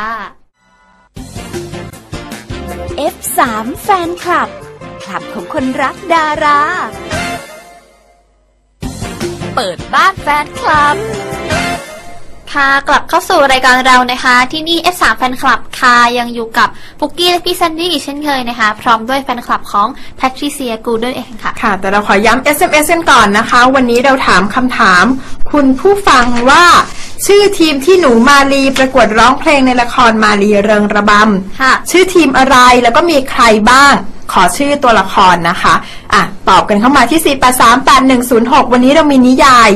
เอฟ สาม แฟนคลับคลับของคนรักดาราเปิดบ้านแฟนคลับค่ะกลับเข้าสู่รายการเรานะคะที่นี่ เอฟ สาม แฟนคลับค่ะยังอยู่กับปุกกี้และพี่แซนดี้อีกเช่นเคยนะคะพร้อมด้วยแฟนคลับของแพทริเซียกูด้วยเองค่ะค่ะแต่เราขอย้ำ เอส เอ็ม เอส กันก่อนนะคะวันนี้เราถามคำถามคุณผู้ฟังว่าชื่อทีมที่หนูมาลีประกวดร้องเพลงในละครมาลีเริงระบำค่ะชื่อทีมอะไรแล้วก็มีใครบ้างขอชื่อตัวละครนะคะอ่ะตอบกันเข้ามาที่สี่ แปด สาม แปด หนึ่ง ศูนย์ หกวันนี้เรามีนิยาย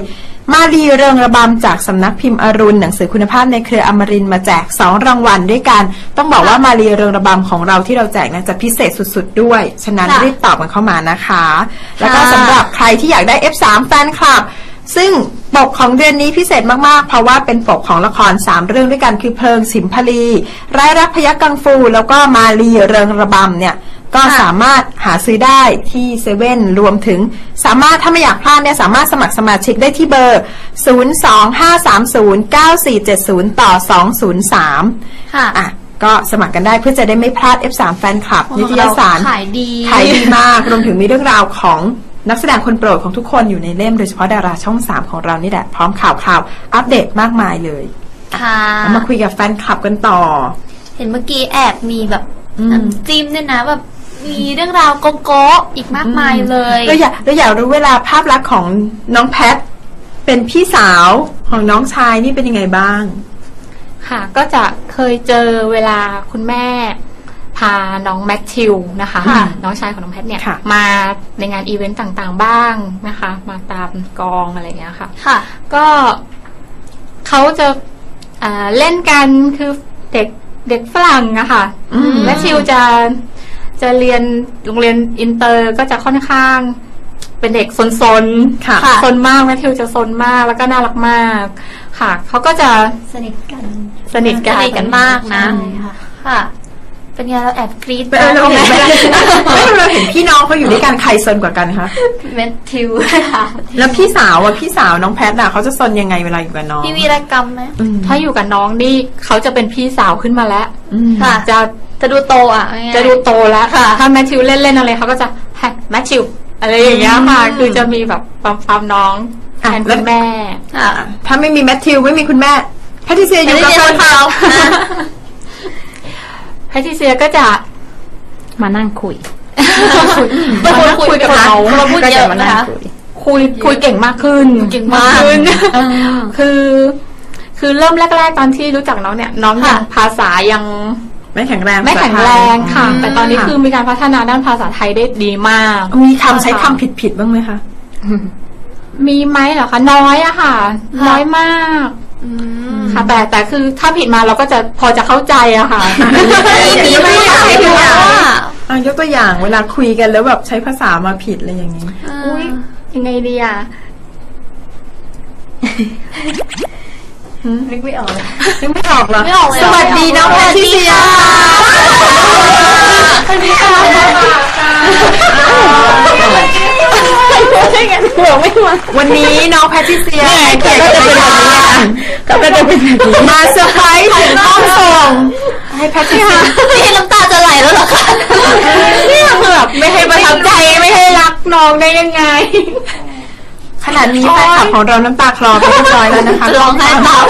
มาลีเริงระบำจากสำนักพิมพ์อรุณหนังสือคุณภาพในเครืออมรินทร์มาแจกสองรางวัลด้วยกันต้องบอกว่ามาลีเริงระบำของเราที่เราแจกนะจะพิเศษสุดๆด้วยฉะนั้นรีบตอบกันเข้ามานะคะแล้วก็สำหรับใครที่อยากได้ เอฟ สาม แฟนคลับซึ่งปกของเดือนนี้พิเศษมากๆเพราะว่าเป็นปกของละครสามเรื่องด้วยกันคือเพลิงสิมพลีร้ายรักพยัคฆ์กังฟูแล้วก็มาลีเริงระบำเนี่ยก็สามารถหาซื้อได้ที่เซเว่นรวมถึงสามารถถ้าไม่อยากพลาดเนี่ยสามารถสมัครสมาชิกได้ที่เบอร์ศูนย์ สอง ห้า สาม ศูนย์ เก้า สี่ เจ็ด ศูนย์ต่อสอง ศูนย์ สามค่ะอ่ะก็สมัครกันได้เพื่อจะได้ไม่พลาด เอฟ สาม แฟนคลับนิตยสารขายดีขายดีมากรวมถึงมีเรื่องราวของนักแสดงคนโปรดของทุกคนอยู่ในเล่มโดยเฉพาะดาราช่องสามของเรานี่แหละพร้อมข่าวข่าวอัปเดตมากมายเลยค่ะมาคุยกับแฟนคลับกันต่อเห็นเมื่อกี้แอบมีแบบน้ำจิ้มเนี่ยนะแบบมีเรื่องราวโกโก้อีกมากมายเลยเราอยากเราอยากรู้เวลาภาพลักษณ์ของน้องแพทเป็นพี่สาวของน้องชายนี่เป็นยังไงบ้างค่ะก็จะเคยเจอเวลาคุณแม่พาน้องแมทธิวนะคะน้องชายของน้องแพทเนี่ยมาในงานอีเวนต์ต่างๆบ้างนะคะมาตามกองอะไรอย่างเงี้ยค่ะค่ะก็เขาจะเล่นกันคือเด็กเด็กฝรั่งอะค่ะแมทธิวจะจะเรียนโรงเรียนอินเตอร์ก็จะค่อนข้างเป็นเด็กซนๆค่ะซนมากแมทธิวจะซนมากแล้วก็น่ารักมากค่ะเขาก็จะสนิทกันสนิทกันสนิทกันมากนะค่ะเป็นไงเราแอบกรี๊ดเราเห็นเราเห็นพี่น้องเขาอยู่ด้วยกันใครซนกว่ากันคะแมทธิวค่ะแล้วพี่สาวอ่ะพี่สาวน้องแพทน่ะเขาจะซนยังไงเวลาอยู่กับน้องพี่วีรกรรมไหมถ้าอยู่กับน้องนี่เขาจะเป็นพี่สาวขึ้นมาแล้วค่ะจะจะดูโตอ่ะจะดูโตแล้วถ้าแมทธิวเล่นเล่นอะไรเขาก็จะแฮะแมทธิวอะไรอย่างเงี้ยค่ะคือจะมีแบบปั๊มน้องแทนคุณแม่ถ้าไม่มีแมทธิวไม่มีคุณแม่แพทริเซียอยู่กับเขาแพทริเซียก็จะมานั่งคุยมานั่งคุยกับเราเราพูดเยอะนะคะคุยคุยเก่งมากขึ้นเก่งมากขึ้นคือคือเริ่มแรกๆตอนที่รู้จักน้องเนี่ยน้องยังภาษายังไม่แข็งแรงไม่แข็งแรงค่ะแต่ตอนนี้คือมีการพัฒนาด้านภาษาไทยได้ดีมากมีคำใช้คำผิดๆบ้างไหมคะมีไหมเหรอคะน้อยอะค่ะน้อยมากค่ะแต่แต่คือถ้าผิดมาเราก็จะพอจะเข้าใจอะค่ะมีไหมคะยกตัวอย่างเวลาคุยกันแล้วแบบใช้ภาษามาผิดอะไรอย่างนี้อุ้ยยังไงดีอะนึกไม่ออกนึกไม่ออกเหรอสวัสดีน้องแพทริเซียสวัสดีค่ะวันนี้น้องแพทริเซียแกก็จะเป็นแบบนี้ก็จะเป็นแบบนี้มาเซอร์ไพรส์ถึงห้องส่งให้แพทริเซียนี่น้ำตาจะไหลแล้วเหรอคะนี่คือแบบไม่ให้ประทับใจไม่ให้รักน้องได้ยังไงขนาดนี้แฟนคลับของเราน้ำตาคลอไปเรียบร้อยแล้วนะคะร้องไห้ตาม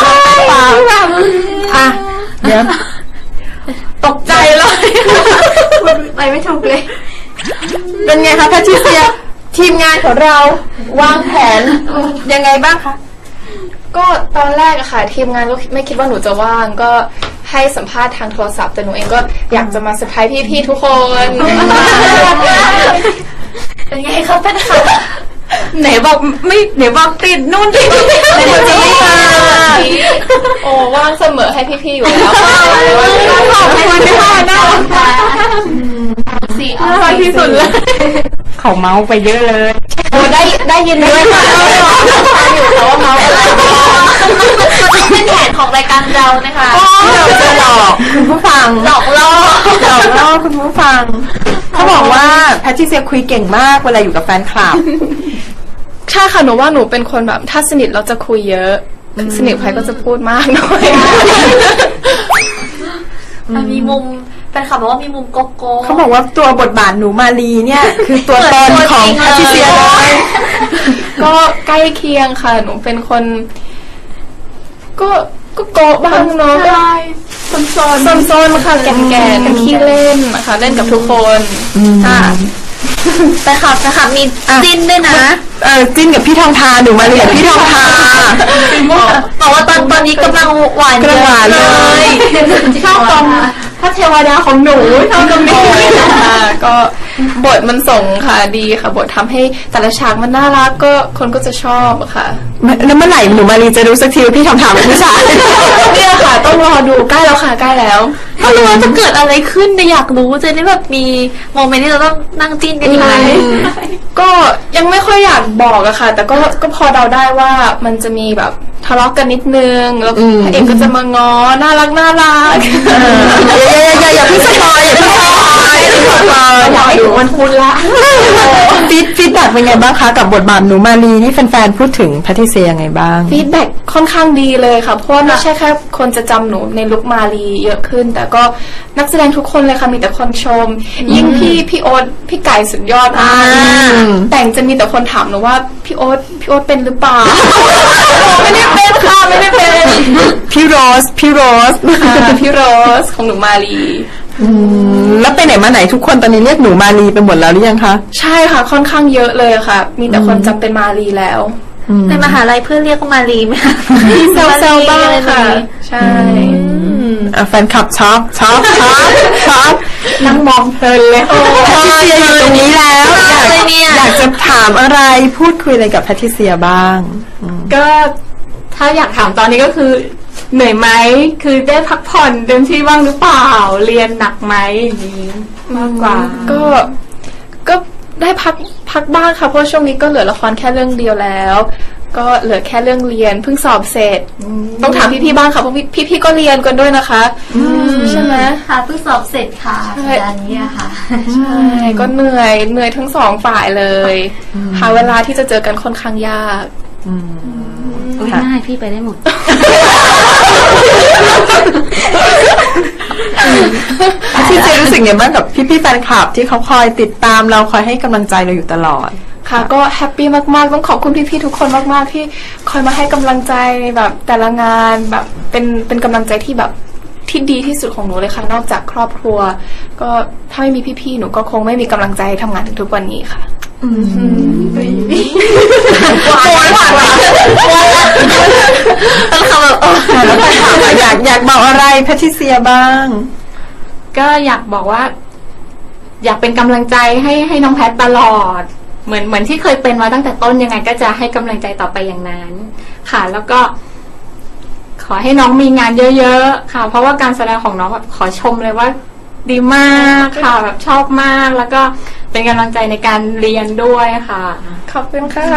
อ่ะเดี๋ยวตกใจเลยไปไม่ถูกเลยเป็นไงคะแพทริเซียทีมงานของเราวางแผนยังไงบ้างคะก็ตอนแรกอะค่ะทีมงานก็ไม่คิดว่าหนูจะว่างก็ให้สัมภาษณ์ทางโทรศัพท์แต่หนูเองก็อยากจะมาเซอร์ไพรส์พี่ๆทุกคนเป็นไงคะเป็นค่ะไหนบอกไม่ไหนบอกติดนู่นติดนี่ไหนบอกจะไม่มาโอ้ว่างเสมอให้พี่ๆอยู่แล้วขอบคุณค่ะน่ารักสี่น่ารักที่สุดเลยเขาเมาไปเยอะเลยโอ้ได้ได้ยินด้วยค่ะอยู่แต่ว่าเมาอะไรเป็นแผนของรายการเรานะคะเราจะหลอกคุณผู้ฟังหลอกล่อหลอกล่อคุณผู้ฟังเขาบอกว่าแพทริเซียคุยเก่งมากเวลาอยู่กับแฟนคลับใช่ค่ะหนูว่าหนูเป็นคนแบบถ้าสนิทเราจะคุยเยอะสนิทใครก็จะพูดมากหน่อยมีมุมเป็นคำบอกว่ามีมุมโกโก้เขาบอกว่าตัวบทบาทหนูมาลีเนี่ยคือตัวตนของแพทริเซียเลยก็ใกล้เคียงค่ะหนูเป็นคนก็ก็โกะบ้างเนาะได้ซนซนซนซนค่ะแก่นแก่นขี้เล่นนะคะเล่นกับทุกคนค่ะแต่ขับนะคะมีจิ้นด้วยนะเออจิ้นกับพี่ทองทาหนูมาลีกับพี่ทองทาบอกว่าตอนตอนนี้กำลังหวานกำลังหวานเลยชอบตรงพระเทวดาของหนูชอบตรงนี้ก็บทมันส่งค่ะดีค่ะบททำให้แต่ละฉากมันน่ารักก็คนก็จะชอบค่ะแล้วเมื่อไหร่หนูมารีจะรู้สักทีว่าพี่ทำถามเป็นผู้ชายเนี่ยค่ะต้องรอดูใกล้แล้วค่ะใกล้แล้วถ้ารู้ว่าจะเกิดอะไรขึ้นเนี่ยอยากรู้จะได้แบบมีโมเมนต์ที่เราต้องนั่งจิ้นกันอีกไหมก็ยังไม่ค่อยอยากบอกอะค่ะ แต่ก็ก็พอเดาได้ว่ามันจะมีแบบทะเลาะกันนิดนึงแล้วพระเอกก็จะมาง้อน่ารักน่ารักอย่าอย่าอย่าพี่สปอยอย่าพี่สปอยอย่าพี่สปอยอยากให้ดูมันพูดละฟีดฟีดแบ็กเป็นไงบ้างคะกับบทบาทหนูมารีนี่แฟนๆพูดถึงแพทริเซียยังไงบ้างฟีดแบ็กค่อนข้างดีเลยค่ะเพราะว่าไม่ใช่แค่คนจะจำหนูในลุคมารีเยอะขึ้น แต่ก็นักแสดงทุกคนเลยค่ะมีแต่คนชม ยิ่งพี่พี่โอ๊ตพี่ไก่สุดยอดมากแต่งจะมีแต่คนถามหนูว่าพี่โอ๊ตพี่โอ๊ตเป็นหรือเปล่า ไม่ได้เป็นค่ะไม่ได้เป็นพี่โรสพี่โรสค่ะพี่โรสของหนูมารีแล้วไปไหนมาไหนทุกคนตอนนี้เรียกหนูมารีไปหมดแล้วหรือยังคะใช่ค่ะค่อนข้างเยอะเลยค่ะมีแต่คนจำเป็นมารีแล้วในมหาลัยเพื่อนเรียกว่ามารีไหมคะเซลเซลบ้างค่ะใช่แฟนคลับชอบชอบชอบชอบนั่งมองเพลินเลยแพทริเซียอยู่ตรงนี้แล้วอยากจะถามอะไรพูดคุยอะไรกับแพทริเซียบ้างก็ถ้าอยากถามตอนนี้ก็คือเหนื่อยไหมคือได้พักผ่อนเต็มที่บ้างหรือเปล่าเรียนหนักไหมอย่างนี้มากกว่าก็ก็ได้พักพักบ้างค่ะเพราะช่วงนี้ก็เหลือละครแค่เรื่องเดียวแล้วก็เหลือแค่เรื่องเรียนเพิ่งสอบเสร็จต้องถามพี่ๆบ้างค่ะเพราะพี่ๆก็เรียนกันด้วยนะคะใช่ไหมค่ะเพิ่งสอบเสร็จค่ะสัปดาห์นี้ค่ะใช่ก็เหนื่อยเหนื่อยทั้งสองฝ่ายเลยหาเวลาที่จะเจอกันค่อนข้างยากง่ายพี่ไปได้หมดพี่เจรู้สึกไงบ้างกับพี่ๆแฟนคลับที่เขาคอยติดตามเราคอยให้กำลังใจเราอยู่ตลอดค่ะก็แฮปปี้มากๆต้องขอบคุณพี่ๆทุกคนมากๆที่คอยมาให้กำลังใจแบบแต่ละงานแบบเป็นเป็นกำลังใจที่แบบที่ดีที่สุดของหนูเลยค่ะนอกจากครอบครัวก็ถ้าไม่มีพี่ๆหนูก็คงไม่มีกำลังใจทำงานถึงทุกวันนี้ค่ะหวานหวานหวานต้องคำแบบแล้วไปถามอยากอยากบอกอะไรแพทริเซียบ้างก็อยากบอกว่าอยากเป็นกำลังใจให้ให้น้องแพทตลอดเหมือนเหมือนที่เคยเป็นมาตั้งแต่ต้นยังไงก็จะให้กำลังใจต่อไปอย่างนั้นค่ะแล้วก็ขอให้น้องมีงานเยอะๆค่ะเพราะว่าการแสดงของน้องแบบขอชมเลยว่าดีมากค่ะแบบชอบมากแล้วก็เป็นกำลังใจในการเรียนด้วยค่ะขอบคุณค่ะ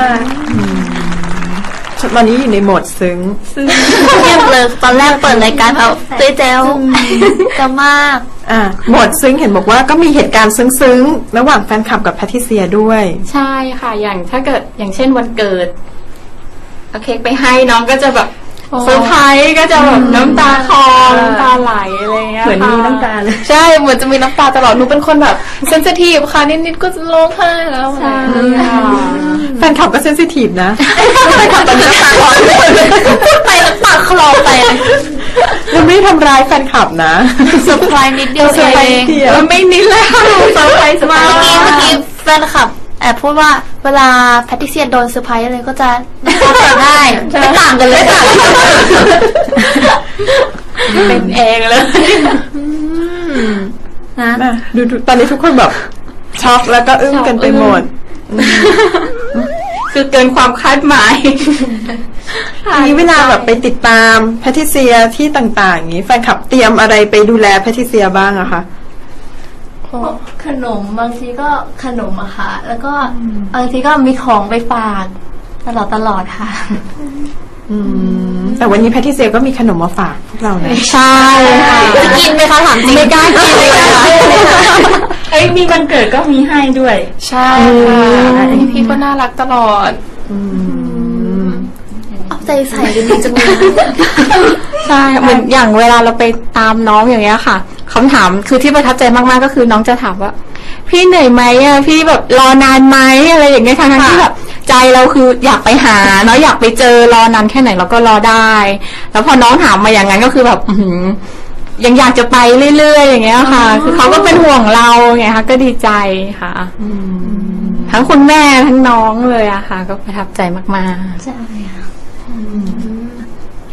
ตอนนี้อยู่ในโหมดซึ้งซึ้งเงียบเลยตอนแรกเปิดรายการเอาเต้เจ้าจะมากอ่าโหมดซึ้งเห็นบอกว่าก็มีเหตุการณ์ซึ้งๆระหว่างแฟนคลับกับแพทริเซียด้วยใช่ค่ะอย่างถ้าเกิดอย่างเช่นวันเกิดเอาเค้กไปให้น้องก็จะแบบเซอร์ไพรส์ก็จะแบบน้ำตาคลอน้ำตาไหลอะไรเงี้ยเหมือนมีน้ำตาเลยใช่เหมือนจะมีน้ำตาตลอดหนูเป็นคนแบบเซนซิทีฟค่ะนิดๆก็จะร้องไห้แล้วใช่แฟนคลับก็เซนซิทีฟนะแฟนคลับตอนนี้น้ำตาคลอพูดไปน้ำตาคลอไปเราไม่ทำร้ายแฟนคลับนะเซอร์ไพรส์นิดเดียวเองไม่นิดแล้วเซอร์ไพรส์มากเมื่อกี้เมื่อกี้แฟนคลับแอบพูดว่าเวลาแพทริเซียโดนเซอร์ไพรส์อะไรก็จะเข้าใจได้ไม่ต่างกันเลยเป็นเองเลยนะดูตอนนี้ทุกคนแบบช็อกแล้วก็อึ้งกันไปหมดคือเกินความคาดหมายทีนี้เวลาแบบไปติดตามแพทริเซียที่ต่างๆอย่างนี้แฟนคลับเตรียมอะไรไปดูแลแพทริเซียบ้างอะคะขนมบางทีก็ขนมอะค่ะแล้วก็บางทีก็มีของไปฝากตลอดตลอดค่ะแต่วันนี้แพทริเซียก็มีขนมมาฝากพวกเรานะใช่ค่ะจะกินไหมคะถามจริงไม่กล้ากินเลยค่ะไอ้มีวันเกิดก็มีให้ด้วยใช่ค่ะพี่ก็น่ารักตลอดเอาใจใส่กันดีจังเลยใช่เหมือนอย่างเวลาเราไปตามน้องอย่างเงี้ยค่ะคำถามคือที่ประทับใจมากๆก็คือน้องจะถามว่าพี่เหนื่อยไหมอ่ะพี่แบบรอนานไหมอะไรอย่างเงี้ยทั้งที่แบบใจเราคืออยากไปหาเนาะอยากไปเจอรอนานแค่ไหนเราก็รอได้แล้วพอน้องถามมาอย่างนั้นก็คือแบบยังอยากจะไปเรื่อยๆอย่างเงี้ยค่ะคือเขาก็เป็นห่วงเราไงคะก็ดีใจค่ะทั้งคุณแม่ทั้งน้องเลยอะค่ะก็ประทับใจมากๆใช่ค่ะ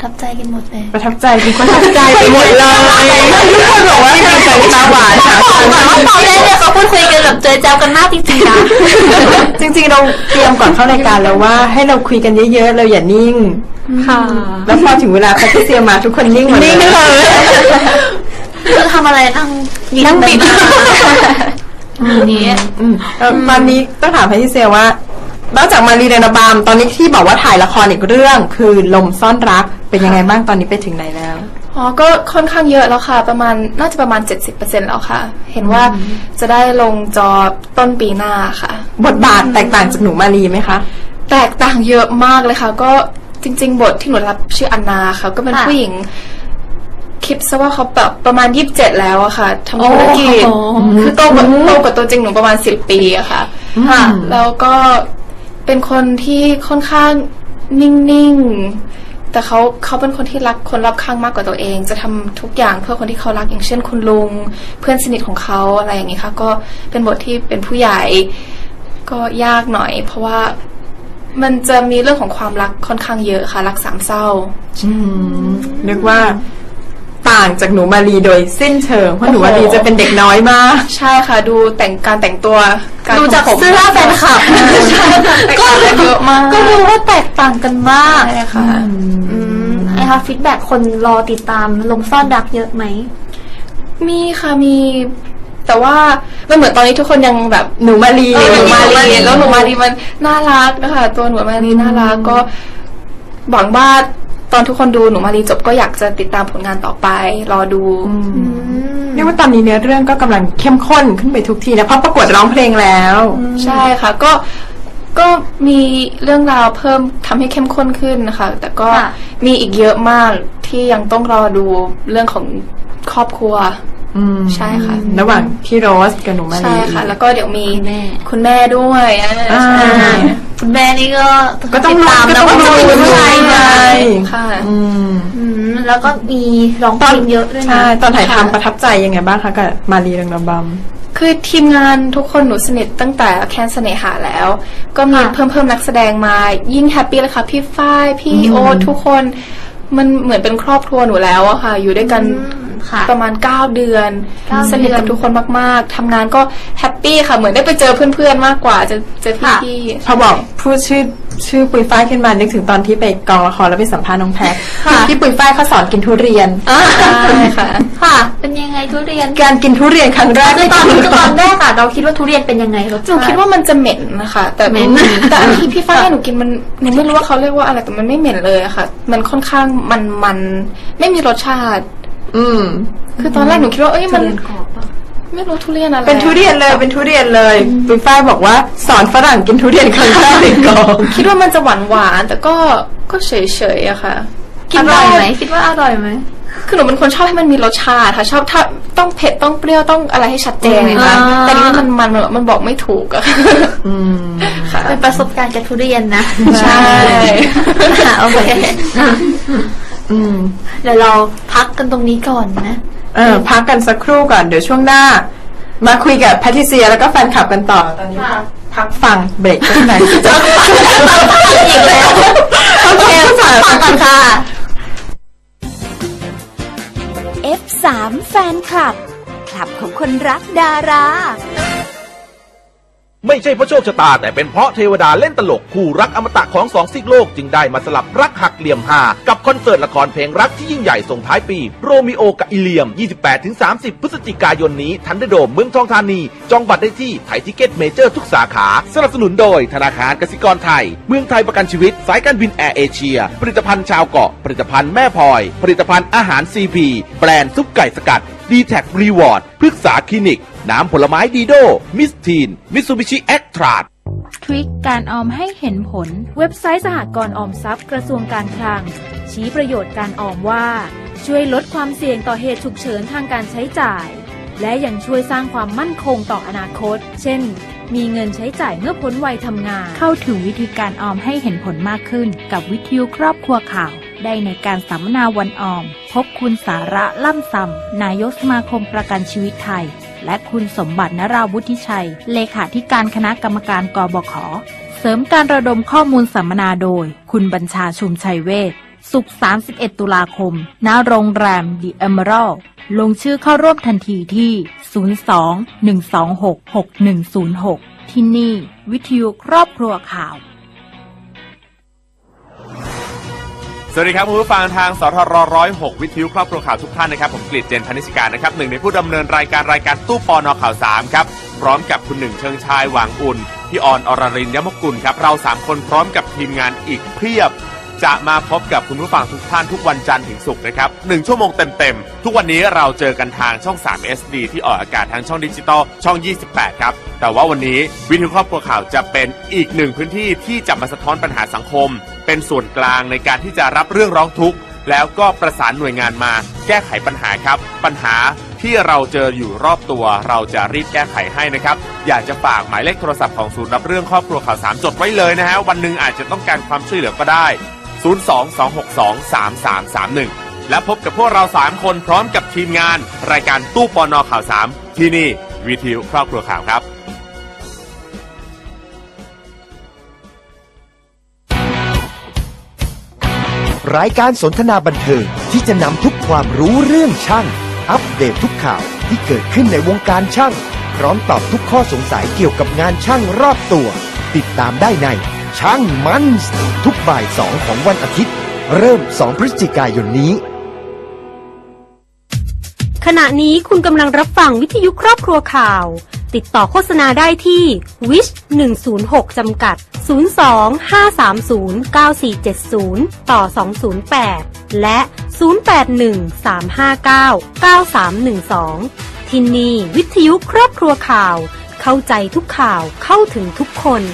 ทับใจกันหมดเลยประทับใจทุกคนประทับใจไปหมดเลยทุกคนบอกว่าเป็นใจตาหวานค่ะตอนแรกเนี่ยเขาพูดคุยกันแบบเจอเจ้ากันมากจริงๆนะจริงๆเราเตรียมก่อนเข้ารายการแล้วว่าให้เราคุยกันเยอะๆเราอย่านิ่งค่ะแล้วพอถึงเวลาแพทริเซียมาทุกคนนิ่งหมดเลยนิ่งเลยคือทำอะไรนั่งนั่งปิดนี้ตอนนี้ต้องถามแพทริเซียว่านอกจากมารีเรนบามตอนนี้ที่บอกว่าถ่ายละครอีกเรื่องคือลมซ่อนรักเป็นยังไงบ้างตอนนี้ไปถึงไหนแล้วอ๋อก็ค่อนข้างเยอะแล้วค่ะประมาณน่าจะประมาณ เจ็ดสิบเปอร์เซ็นต์ แล้วค่ะเห็นว่าจะได้ลงจอต้นปีหน้าค่ะบทบาทแตกต่างจากหนูมารีไหมคะแตกต่างเยอะมากเลยค่ะก็จริงๆบทที่หนูรับชื่ออันนาค่ะก็เป็นผู้หญิงคิดซะว่าเขาแบบประมาณยี่สิบเจ็ดแล้วอะค่ะทำธุรกิจคือโตกว่าโตกว่าตัวจริงหนูประมาณสิบปีอะค่ะค่ะแล้วก็เป็นคนที่ค่อนข้างนิ่งๆแต่เขาเขาเป็นคนที่รักคนรอบข้างมากกว่าตัวเองจะทำทุกอย่างเพื่อคนที่เขารักอย่างเช่นคุณลุงเพื่อนสนิทของเขาอะไรอย่างนี้ค่ะก็เป็นบทที่เป็นผู้ใหญ่ก็ยากหน่อยเพราะว่ามันจะมีเรื่องของความรักค่อนข้างเยอะค่ะรักสามเศร้าเรียกว่าต่างจากหนูมารีโดยสิ้นเชิงเพราะหนูมารีจะเป็นเด็กน้อยมากใช่ค่ะดูแต่งการแต่งตัวดูจากเสื้อแฟนคลับก็เยอะมากก็รู้ว่าแตกต่างกันมากใช่ค่ะไอ้ค่ะฟีดแบ็กคนรอติดตามลมซ่อนรักเยอะไหมมีค่ะมีแต่ว่ามันเหมือนตอนนี้ทุกคนยังแบบหนูมารีหนูมารีแล้วหนูมารีมันน่ารักนะคะตัวหนูมารีน่ารักก็หวังว่าตอนทุกคนดูหนูมารีจบก็อยากจะติดตามผลงานต่อไปรอดูเรียกว่าตอนนี้เนื้อเรื่องก็กำลังเข้มข้นขึ้นไปทุกทีนะเพราะประกวดร้องเพลงแล้วใช่ค่ะก็ก็มีเรื่องราวเพิ่มทำให้เข้มข้นขึ้นนะคะแต่ก็มีอีกเยอะมากที่ยังต้องรอดูเรื่องของครอบครัวใช่ค่ะระหว่างพี่โรสกับหนูมารีใช่ค่ะแล้วก็เดี๋ยวมีคุณแม่ด้วยคุณแม่นี่ก็ก็ต้องตามนะว่าจะเป็นผู้ชายไงค่ะแล้วก็มีร้องเพลงเยอะด้วยนะใช่ตอนถ่ายทำประทับใจยังไงบ้างคะกับมารีเรืองระบำคือทีมงานทุกคนหนูสนิทตั้งแต่แคนเสน่หาแล้วก็มีเพิ่มเพิ่มนักแสดงมายิ่งแฮปปี้เลยค่ะพี่ฝ้ายพี่โอ๊ตทุกคนมันเหมือนเป็นครอบครัวหนูแล้วอะค่ะอยู่ด้วยกันประมาณเก้าเดือนสนิทกับทุกคนมากๆทำงานก็แฮปปี้ค่ะเหมือนได้ไปเจอเพื่อนๆมากกว่าจะเจอพี่ๆพอบอกพูดชื่อชื่อปุยฝ้ายขึ้นมานึกถึงตอนที่ไปกองละครแล้วไปสัมภาษณ์น้องแพทที่ปุยฝ้ายเขาสอนกินทุเรียนใช่ค่ะค่ะเป็นยังไงทุเรียนการกินทุเรียนครั้งแรกตอนตอนแรกค่ะเราคิดว่าทุเรียนเป็นยังไงรสชาติหนูคิดว่ามันจะเหม็นนะคะแต่เหม็นแต่อันที่พี่ฝ้ายให้หนูกินมันหนูไม่รู้ว่าเขาเรียกว่าอะไรแต่มันไม่เหม็นเลยค่ะมันค่อนข้างมันมันไม่มีรสชาติอืมคือตอนแรกหนูคิดว่าเอ้ยมันไม่รู้ทุเรียนอะไรเป็นทุเรียนเลยเป็นทุเรียนเลยปุยฝ้ายบอกว่าสอนฝรั่งกินทุเรียนครั้งแรกในกองคิดว่ามันจะหวานหวานแต่ก็ก็เฉยเฉยอะค่ะอร่อยไหมคิดว่าอร่อยไหมคือหนูเป็นคนชอบให้มันมีรสชาติค่ะชอบถ้าต้องเผ็ดต้องเปรี้ยวต้องอะไรให้ชัดเจนนะคะแต่นี่มันมันมันบอกไม่ถูกอะค่ะเป็นประสบการณ์กับทุเรียนนะใช่โอเคเดี๋ยวเราพักกันตรงนี้ก่อนนะเออพักกันสักครู่ก่อนเดี๋ยวช่วงหน้ามาคุยกับแพทริเซียแล้วก็แฟนคลับกันต่อตอนนี้พักฟังเบรกกันหน่อยจะพักอีกแล้วโอเคฟังกันค่ะเอฟ สาม แฟนคลับคลับของคนรักดาราไม่ใช่เพราะโชคชะตาแต่เป็นเพราะเทวดาเล่นตลกคู่รักอมตะของสองซีกโลกจึงได้มาสลับรักหักเหลี่ยมหากับคอนเสิร์ตละครเพลงรักที่ยิ่งใหญ่ส่งท้ายปีโรมิโอกับอิเลียม ยี่สิบแปดถึงสามสิบ พฤศจิกายนนี้ทันเดอร์โดมเมืองทองธานีจองบัตรได้ที่ไทยทิเก็ตเมเจอร์ทุกสาขาสนับสนุนโดยธนาคารกสิกรไทยเมืองไทยประกันชีวิตสายการบินแอร์เอเชียผลิตภัณฑ์ชาวเกาะผลิตภัณฑ์แม่พลอยผลิตภัณฑ์อาหารซีพีแบรนด์ซุปไก่สกัดดีแท็กรีวอร์ดพฤกษาคลินิกน้ำผลไม้ดีโดมิสทีนมิตซูบิชิแอคทราดทริคการออมให้เห็นผลเว็บไซต์สหกรณ์ออมทรัพย์กระทรวงการคลังชี้ประโยชน์การออมว่าช่วยลดความเสี่ยงต่อเหตุฉุกเฉินทางการใช้จ่ายและยังช่วยสร้างความมั่นคงต่ออนาคตเช่นมีเงินใช้จ่ายเมื่อพ้นวัยทำงานเข้าถึงวิธีการออมให้เห็นผลมากขึ้นกับวิทยุครอบครัวข่าวได้ในการสัมมนาวันออมพบคุณสาระล่ำซำนายกสมาคมประกันชีวิตไทยและคุณสมบัตินราวุฒิชัยเลขาธิการคณะกรรมการกบข.เสริมการระดมข้อมูลสัมมนาโดยคุณบัญชาชุมชัยเวชศุกร์สามสิบเอ็ดตุลาคมณโรงแรม The Emerald ลงชื่อเข้าร่วมทันทีที่ศูนย์ สอง หนึ่ง สอง หก หก หนึ่ง ศูนย์ หกที่นี่วิทยุครอบครัวข่าวสวัสดีครับคุณผู้ฟังทางสทรหนึ่งศูนย์หกวิทยุครอบครัวข่าวทุกท่านนะครับผมกฤษ เจนพนิชการนะครับหนึ่งในผู้ดำเนินรายการรายการตู้ปนข่าวสามครับพร้อมกับคุณหนึ่งเชิงชายหวังอุ่นพี่ออนอรรินทร์ยมกุลครับเราสามคนพร้อมกับทีมงานอีกเพียบจะมาพบกับคุณผู้ฟังทุกท่านทุกวันจันทร์ถึงศุกร์นะครับหนึ่งชั่วโมงเต็มๆทุกวันนี้เราเจอกันทางช่อง สาม เอส ดี ที่ออกอากาศทางช่องดิจิตอลช่องยี่สิบแปดครับแต่ว่าวันนี้วิทยุครอบครัวข่าวจะเป็นอีกหนึ่งพื้นที่ที่จะมาสะท้อนปัญหาสังคมเป็นส่วนกลางในการที่จะรับเรื่องร้องทุกข์แล้วก็ประสานหน่วยงานมาแก้ไขปัญหาครับปัญหาที่เราเจออยู่รอบตัวเราจะรีบแก้ไขให้นะครับอยากจะฝากหมายเลขโทรศัพท์ของศูนย์รับเรื่องครอบครัวข่าวสามจดไว้เลยนะฮะวันหนึ่งอาจจะต้องการความช่วยเหลือก็ได้ศูนย์ สอง สอง หก สอง สาม สาม สาม หนึ่งและพบกับพวกเราสามคนพร้อมกับทีมงานรายการตู้ปนข่าวสามที่นี่วิทยุครอบครัวข่าวครับรายการสนทนาบันเทิงที่จะนำทุกความรู้เรื่องช่างอัปเดตทุกข่าวที่เกิดขึ้นในวงการช่างพร้อมตอบทุกข้อสงสัยเกี่ยวกับงานช่างรอบตัวติดตามได้ในช่างมันส์ทุกบ่ายสองของวันอาทิตย์เริ่มสองพฤศจิกายนนี้ขณะนี้คุณกำลังรับฟังวิทยุครอบครัวข่าวติดต่อโฆษณาได้ที่ วิช หนึ่งศูนย์หก จำกัด ศูนย์ สอง ห้า สาม ศูนย์ เก้า สี่ เจ็ด ศูนย์ ต่อ สอง ศูนย์ แปด และ ศูนย์ แปด หนึ่ง สาม ห้า เก้า เก้า สาม หนึ่ง สอง ที่นี่วิทยุครอบครัวข่าวเข้าใจทุกข่าวเข้าถึงทุกคน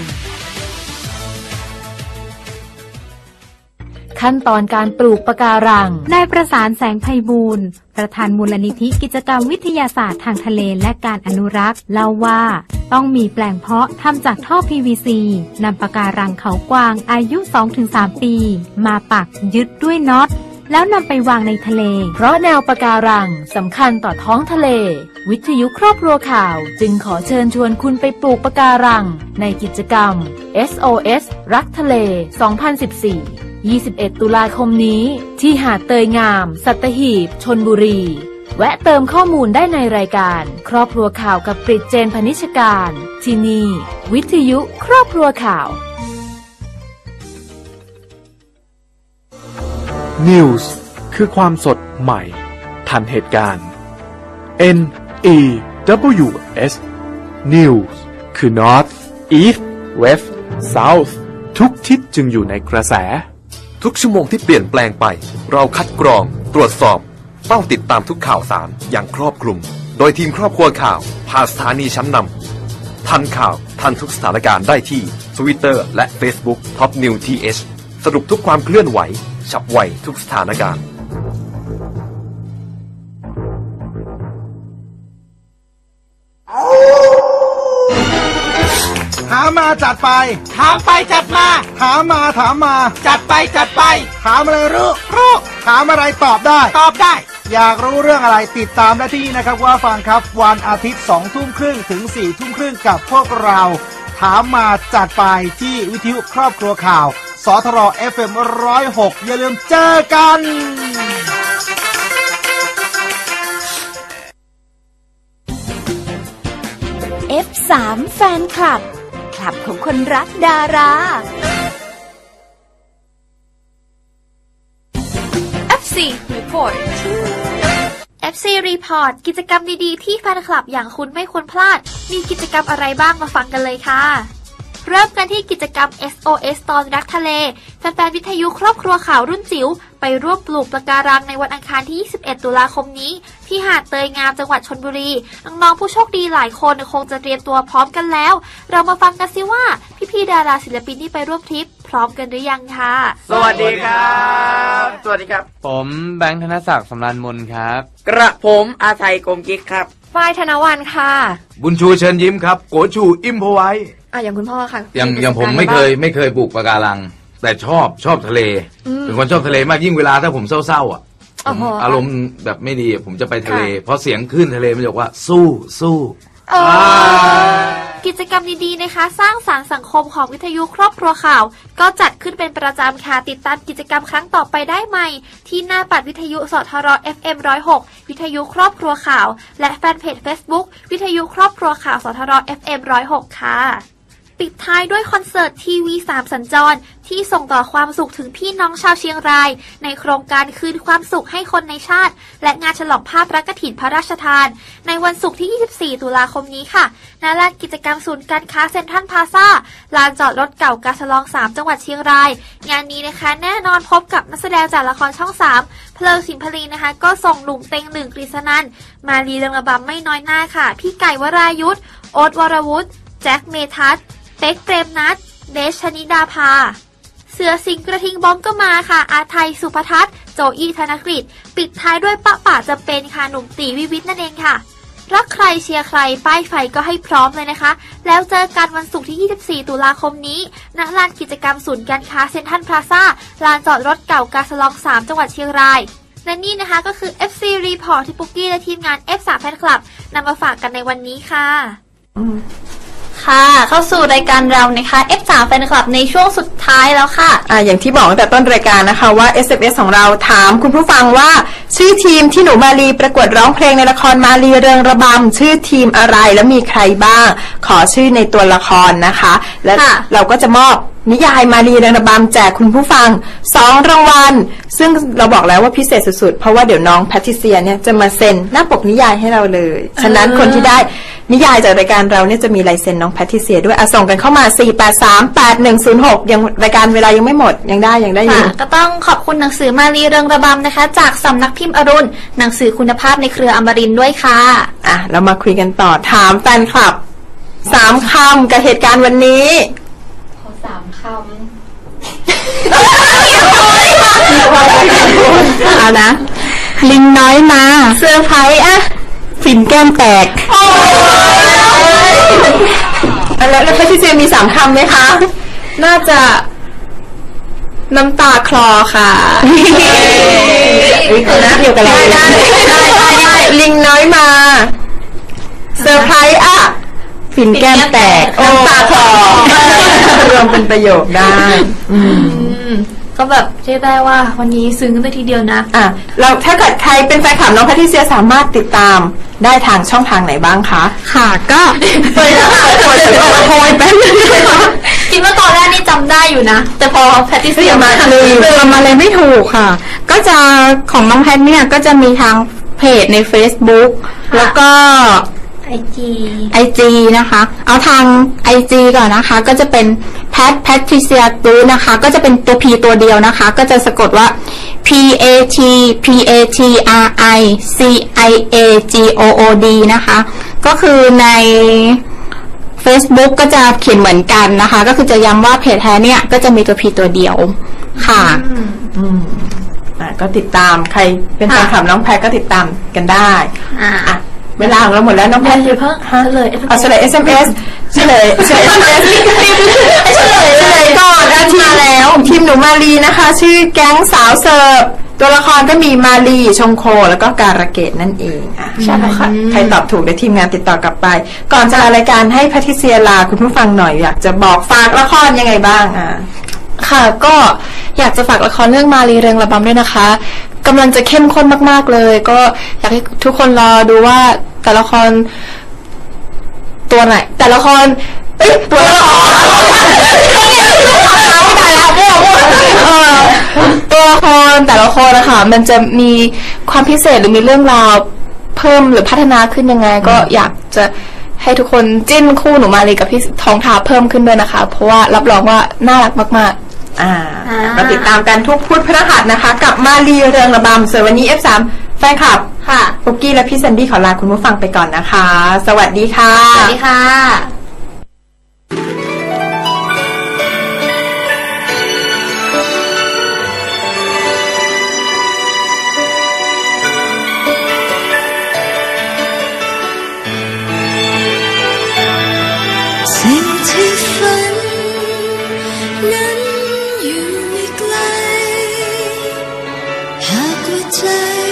ขั้นตอนการปลูกปะการังนายประสานแสงไพบูลย์ประธานมูลนิธิกิจกรรมวิทยาศาสตร์ทางทะเลและการอนุรักษ์เล่าว่าต้องมีแปลงเพาะทำจากท่อ พี วี ซี นำปะการังเขากวางอายุ สองถึงสาม ปีมาปักยึดด้วยน็อตแล้วนำไปวางในทะเลเพราะแนวปะการังสำคัญต่อท้องทะเลวิทยุครอบครัวข่าวจึงขอเชิญชวนคุณไปปลูกปะการังในกิจกรรม เอส โอ เอส รักทะเล สองพันสิบสี่ยี่สิบเอ็ด ตุลาคมนี้ที่หาดเตยงามสัตหีบชลบุรีแวะเติมข้อมูลได้ในรายการครอบครัวข่าวกับกฤษ เจนพนิชการที่นี่วิทยุครอบครัวข่าว News คือความสดใหม่ทันเหตุการณ์ N E W S News คือ North East West South ทุกทิศจึงอยู่ในกระแสทุกชั่วโมงที่เปลี่ยนแปลงไปเราคัดกรองตรวจสอบเฝ้าติดตามทุกข่าวสารอย่างครอบคลุมโดยทีมครอบครัวข่าวผ่านสถานีชั้นนำทันข่าวทันทุกสถานการณ์ได้ที่ Twitter และ Facebook Top News ที เอช สรุปทุกความเคลื่อนไหวฉับไวทุกสถานการณ์ถามมาจัดไปถามไปจัดมาถามมาถามมาจัดไปจัดไปถามอะไรรู้รู้ถามอะไรตอบได้ตอบได้อยากรู้เรื่องอะไรติดตามได้ที่นี่นะครับว่าฟังครับวันอาทิตย์สองทุ่มครึ่งถึงสี่ทุ่มครึ่งกับพวกเราถามมาจัดไปที่วิทยุครอบครัวข่าวสทร เอฟ เอ็ม หนึ่งศูนย์หกอย่าลืมเจอกันเอฟ สาม แฟนคลับคลับของคนรักดาราเอฟ ซี Report เอฟ ซี Report กิจกรรมดีๆที่แฟนคลับอย่างคุณไม่ควรพลาดมีกิจกรรมอะไรบ้างมาฟังกันเลยค่ะเริ่มกันที่กิจกรรม เอส โอ เอส ตอนรักทะเลแฟนๆวิทยุครอบครัวข่าวรุ่นจิ๋วไปร่วมปลูกปะการังในวันอังคารที่ยี่สิบเอ็ดตุลาคมนี้ที่หาดเตยงามจังหวัดชลบุรีน้องๆผู้โชคดีหลายคนคงจะเตรียมตัวพร้อมกันแล้วเรามาฟังกันสิว่าพี่ๆดาราศิลปินที่ไปร่วมทริปพร้อมกันหรือยังค่ะสวัสดีครับสวัสดีครับผมแบงค์ธนศักดิ์สำราญมนครับกระผมอาไทยกรมกิ๊กครับฝ้ายธนวันค่ะบุญชูเชิญยิ้มครับโกชูอิมพอไว้อ่ะอย่างคุณพ่อค่ะอย่างอย่างผมไม่เคยไม่เคยปลูกปะการังแต่ชอบชอบทะเลเป็นคนชอบทะเลมากยิ่งเวลาถ้าผมเศร้าๆอ่ะอารมณ์แบบไม่ดีผมจะไปทะเลเพราะเสียงคลื่นทะเลมันบอกว่าสู้สู้กิจกรรมดีๆนะคะสร้างสรรค์สังคมของวิทยุครอบครัวข่าวก็จัดขึ้นเป็นประจำค่ะติดตามกิจกรรมครั้งต่อไปได้ใหม่ที่หน้าปัดวิทยุสทร เอฟ เอ็ม หนึ่งศูนย์หก วิทยุครอบครัวข่าวและแฟนเพจ Facebook วิทยุครอบครัวข่าวสทร เอฟ เอ็ม หนึ่งศูนย์หก ค่ะปิดท้ายด้วยคอนเสิร์ตทีวีสามสัญจรที่ส่งต่อความสุขถึงพี่น้องชาวเชียงรายในโครงการคืนความสุขให้คนในชาติและงานฉลองภาพพระกฐินพระราชทานในวันศุกร์ที่ยี่สิบสี่ตุลาคมนี้ค่ะณลานกิจกรรมศูนย์การค้าเซ็นทรัลพลาซ่าลานจอดรถเก่ากาสะลองสามจังหวัดเชียงรายงานนี้นะคะแน่นอนพบกับนักแสดงจากละครช่องสามเพลิงสินพลีนะคะก็ส่งหนุ่มเต็งหนึ่งกฤษณันท์มาลีเรืองระบำไม่น้อยหน้าค่ะพี่ไก่วรายุทธโอ๊ตวรวุฒิแจ็คเมทัศน์เป็กเปรมนัทเดชชนิดาภาเสือสิงกระทิงบอมก็มาค่ะอาไทยสุภทัศน์โจอี้ธนกฤษปิดท้ายด้วยปะป่าจะเป็นค่ะหนุ่มตีวิวิทย์นั่นเองค่ะรักใครเชียร์ใครป้ายไฟก็ให้พร้อมเลยนะคะแล้วเจอกันวันศุกร์ที่ยี่สิบสี่ตุลาคมนี้ณลานกิจกรรมศูนย์การค้าเซ็นทรัลพลาซ่าลานจอดรถเก่ากาสะลองสามจังหวัดเชียงรายและนี่นะคะก็คือ เอฟ ซี Report ที่ปุ๊กกี้และทีมงาน เอฟ สาม Fan Club นำมาฝากกันในวันนี้ค่ะค่ะเข้าสู่รายการเรานะคะ เอฟ สาม Fan Club ในช่วงสุดท้ายแล้วค่ะอ่าอย่างที่บอกตั้งแต่ต้นรายการนะคะว่า เอส เอ็ม เอส ของเราถามคุณผู้ฟังว่าชื่อทีมที่หนูมาลีประกวดร้องเพลงในละครมาลีเรืองระบำชื่อทีมอะไรและมีใครบ้างขอชื่อในตัวละครนะคะและเราก็จะมอบนิยายมาลีเรืองระบำแจกคุณผู้ฟังสองรางวัลซึ่งเราบอกแล้วว่าพิเศษสุดๆเพราะว่าเดี๋ยวน้องแพทริเซียเนี่ยจะมาเซ็นหน้าปกนิยายให้เราเลยฉะนั้นคนที่ได้นิยายจากรายการเราเนี่ยจะมีลายเซ็นน้องแพทริเซียด้วยอ่ะส่งกันเข้ามาสี่ แปด สาม แปด หนึ่ง ศูนย์ หกยังรายการเวลายังไม่หมดยังได้ยังได้อยู่ก็ต้องขอบคุณหนังสือมาลีเรืองระบำนะคะจากสำนักพิมพ์อรุณหนังสือคุณภาพในเครืออมรินทร์ด้วยค่ะอ่ะเรามาคุยกันต่อถามแฟนคลับสามคำกับเหตุการณ์วันนี้ขอสามคำเอานะลิงน้อยมาเซอร์ไพรส์อะฟินแก้มแตกแล้วแล้วพี่เจมีสามคำไหมคะน่าจะน้ำตาคลอค่ะนะเดียวกันเลยลิงน้อยมาเซอร์ไพรส์อะฟินแก้มแตกน้ำตาคลอรวมเป็นประโยคได้ก็แบบเรียกได้ว่าวันนี้ซึ้งกันเลยทีเดียวนะอ่ะเราถ้าเกิดใครเป็นแฟนคลับน้องแพทริเซียสามารถติดตามได้ทางช่องทางไหนบ้างคะค่ะก็เปิดแล้วค่ะเปิดแล้วโอยไปคิดว่าตอนแรกนี่จำได้อยู่นะแต่พอแพทริเซียมาเลยจำอะไรไม่ถูกค่ะก็จะของน้องแพทเนี่ยก็จะมีทางเพจใน Facebook แล้วก็ไอจีไอจีนะคะเอาทาง ไอ จี ก่อนนะคะก็จะเป็นแพทแพทริเซียตูนะคะก็จะเป็นตัว P ตัวเดียวนะคะก็จะสะกดว่า P A T P A T R I C I A G O O D นะคะก็คือใน Facebook ก็จะเขียนเหมือนกันนะคะก็คือจะย้ำว่าเพจแท้เนี่ยก็จะมีตัว P ตัวเดียวค่ะอืมอ่าก็ติดตามใครเป็นแฟนคลับน้องแพทก็ติดตามกันได้อ่าเวลาของเราหมดแล้วน้องแพทเพิ่งเฉลยเอาเฉลย เอส เอ็ม เอส เฉลยเฉลย เอส เอ็ม เอส เฉลยเฉลยก่อนอาทีแล้วทีมหนูมาลีนะคะชื่อแก๊งสาวเสิร์ฟตัวละครก็มีมาลีชงโคแล้วก็การะเกดนั่นเองอ่ะใช่ค่ะใครตอบถูกได้ทีมงานติดต่อกลับไปก่อนจะลารายการให้แพทริเซียลาคุณผู้ฟังหน่อยอยากจะบอกฝากละครยังไงบ้างอ่ะค่ะก็อยากจะฝากละครเรื่องมาลีเรืองระบำด้วยนะคะกำลังจะเข้มข้นมากๆเลยก็อยากให้ทุกคนรอดูว่าแต่ละครตัวไหนแต่ละครเอ้ยตัวละครตัวละครแต่ละคนนะคะมันจะมีความพิเศษหรือมีเรื่องราวเพิ่มหรือพัฒนาขึ้นยังไงก็อยากจะให้ทุกคนจิ้นคู่หนูมาลีกับพี่ทองทาเพิ่มขึ้นด้วยนะคะเพราะว่ารับรองว่าน่ารักมากๆอ่ามาติดตามกันทุกพุธพฤหัสนะคะกับมาลีเรืองระบำส่วนวันนี้ เอฟ สาม แฟนคลับค่ะปุ๊กกี้และพี่แซนดี้ขอลาคุณผู้ฟังไปก่อนนะคะสวัสดีค่ะสวัสดีค่ะสิ่งที่ฝันนั้นอยู่ไม่ไกลหากว่าใจ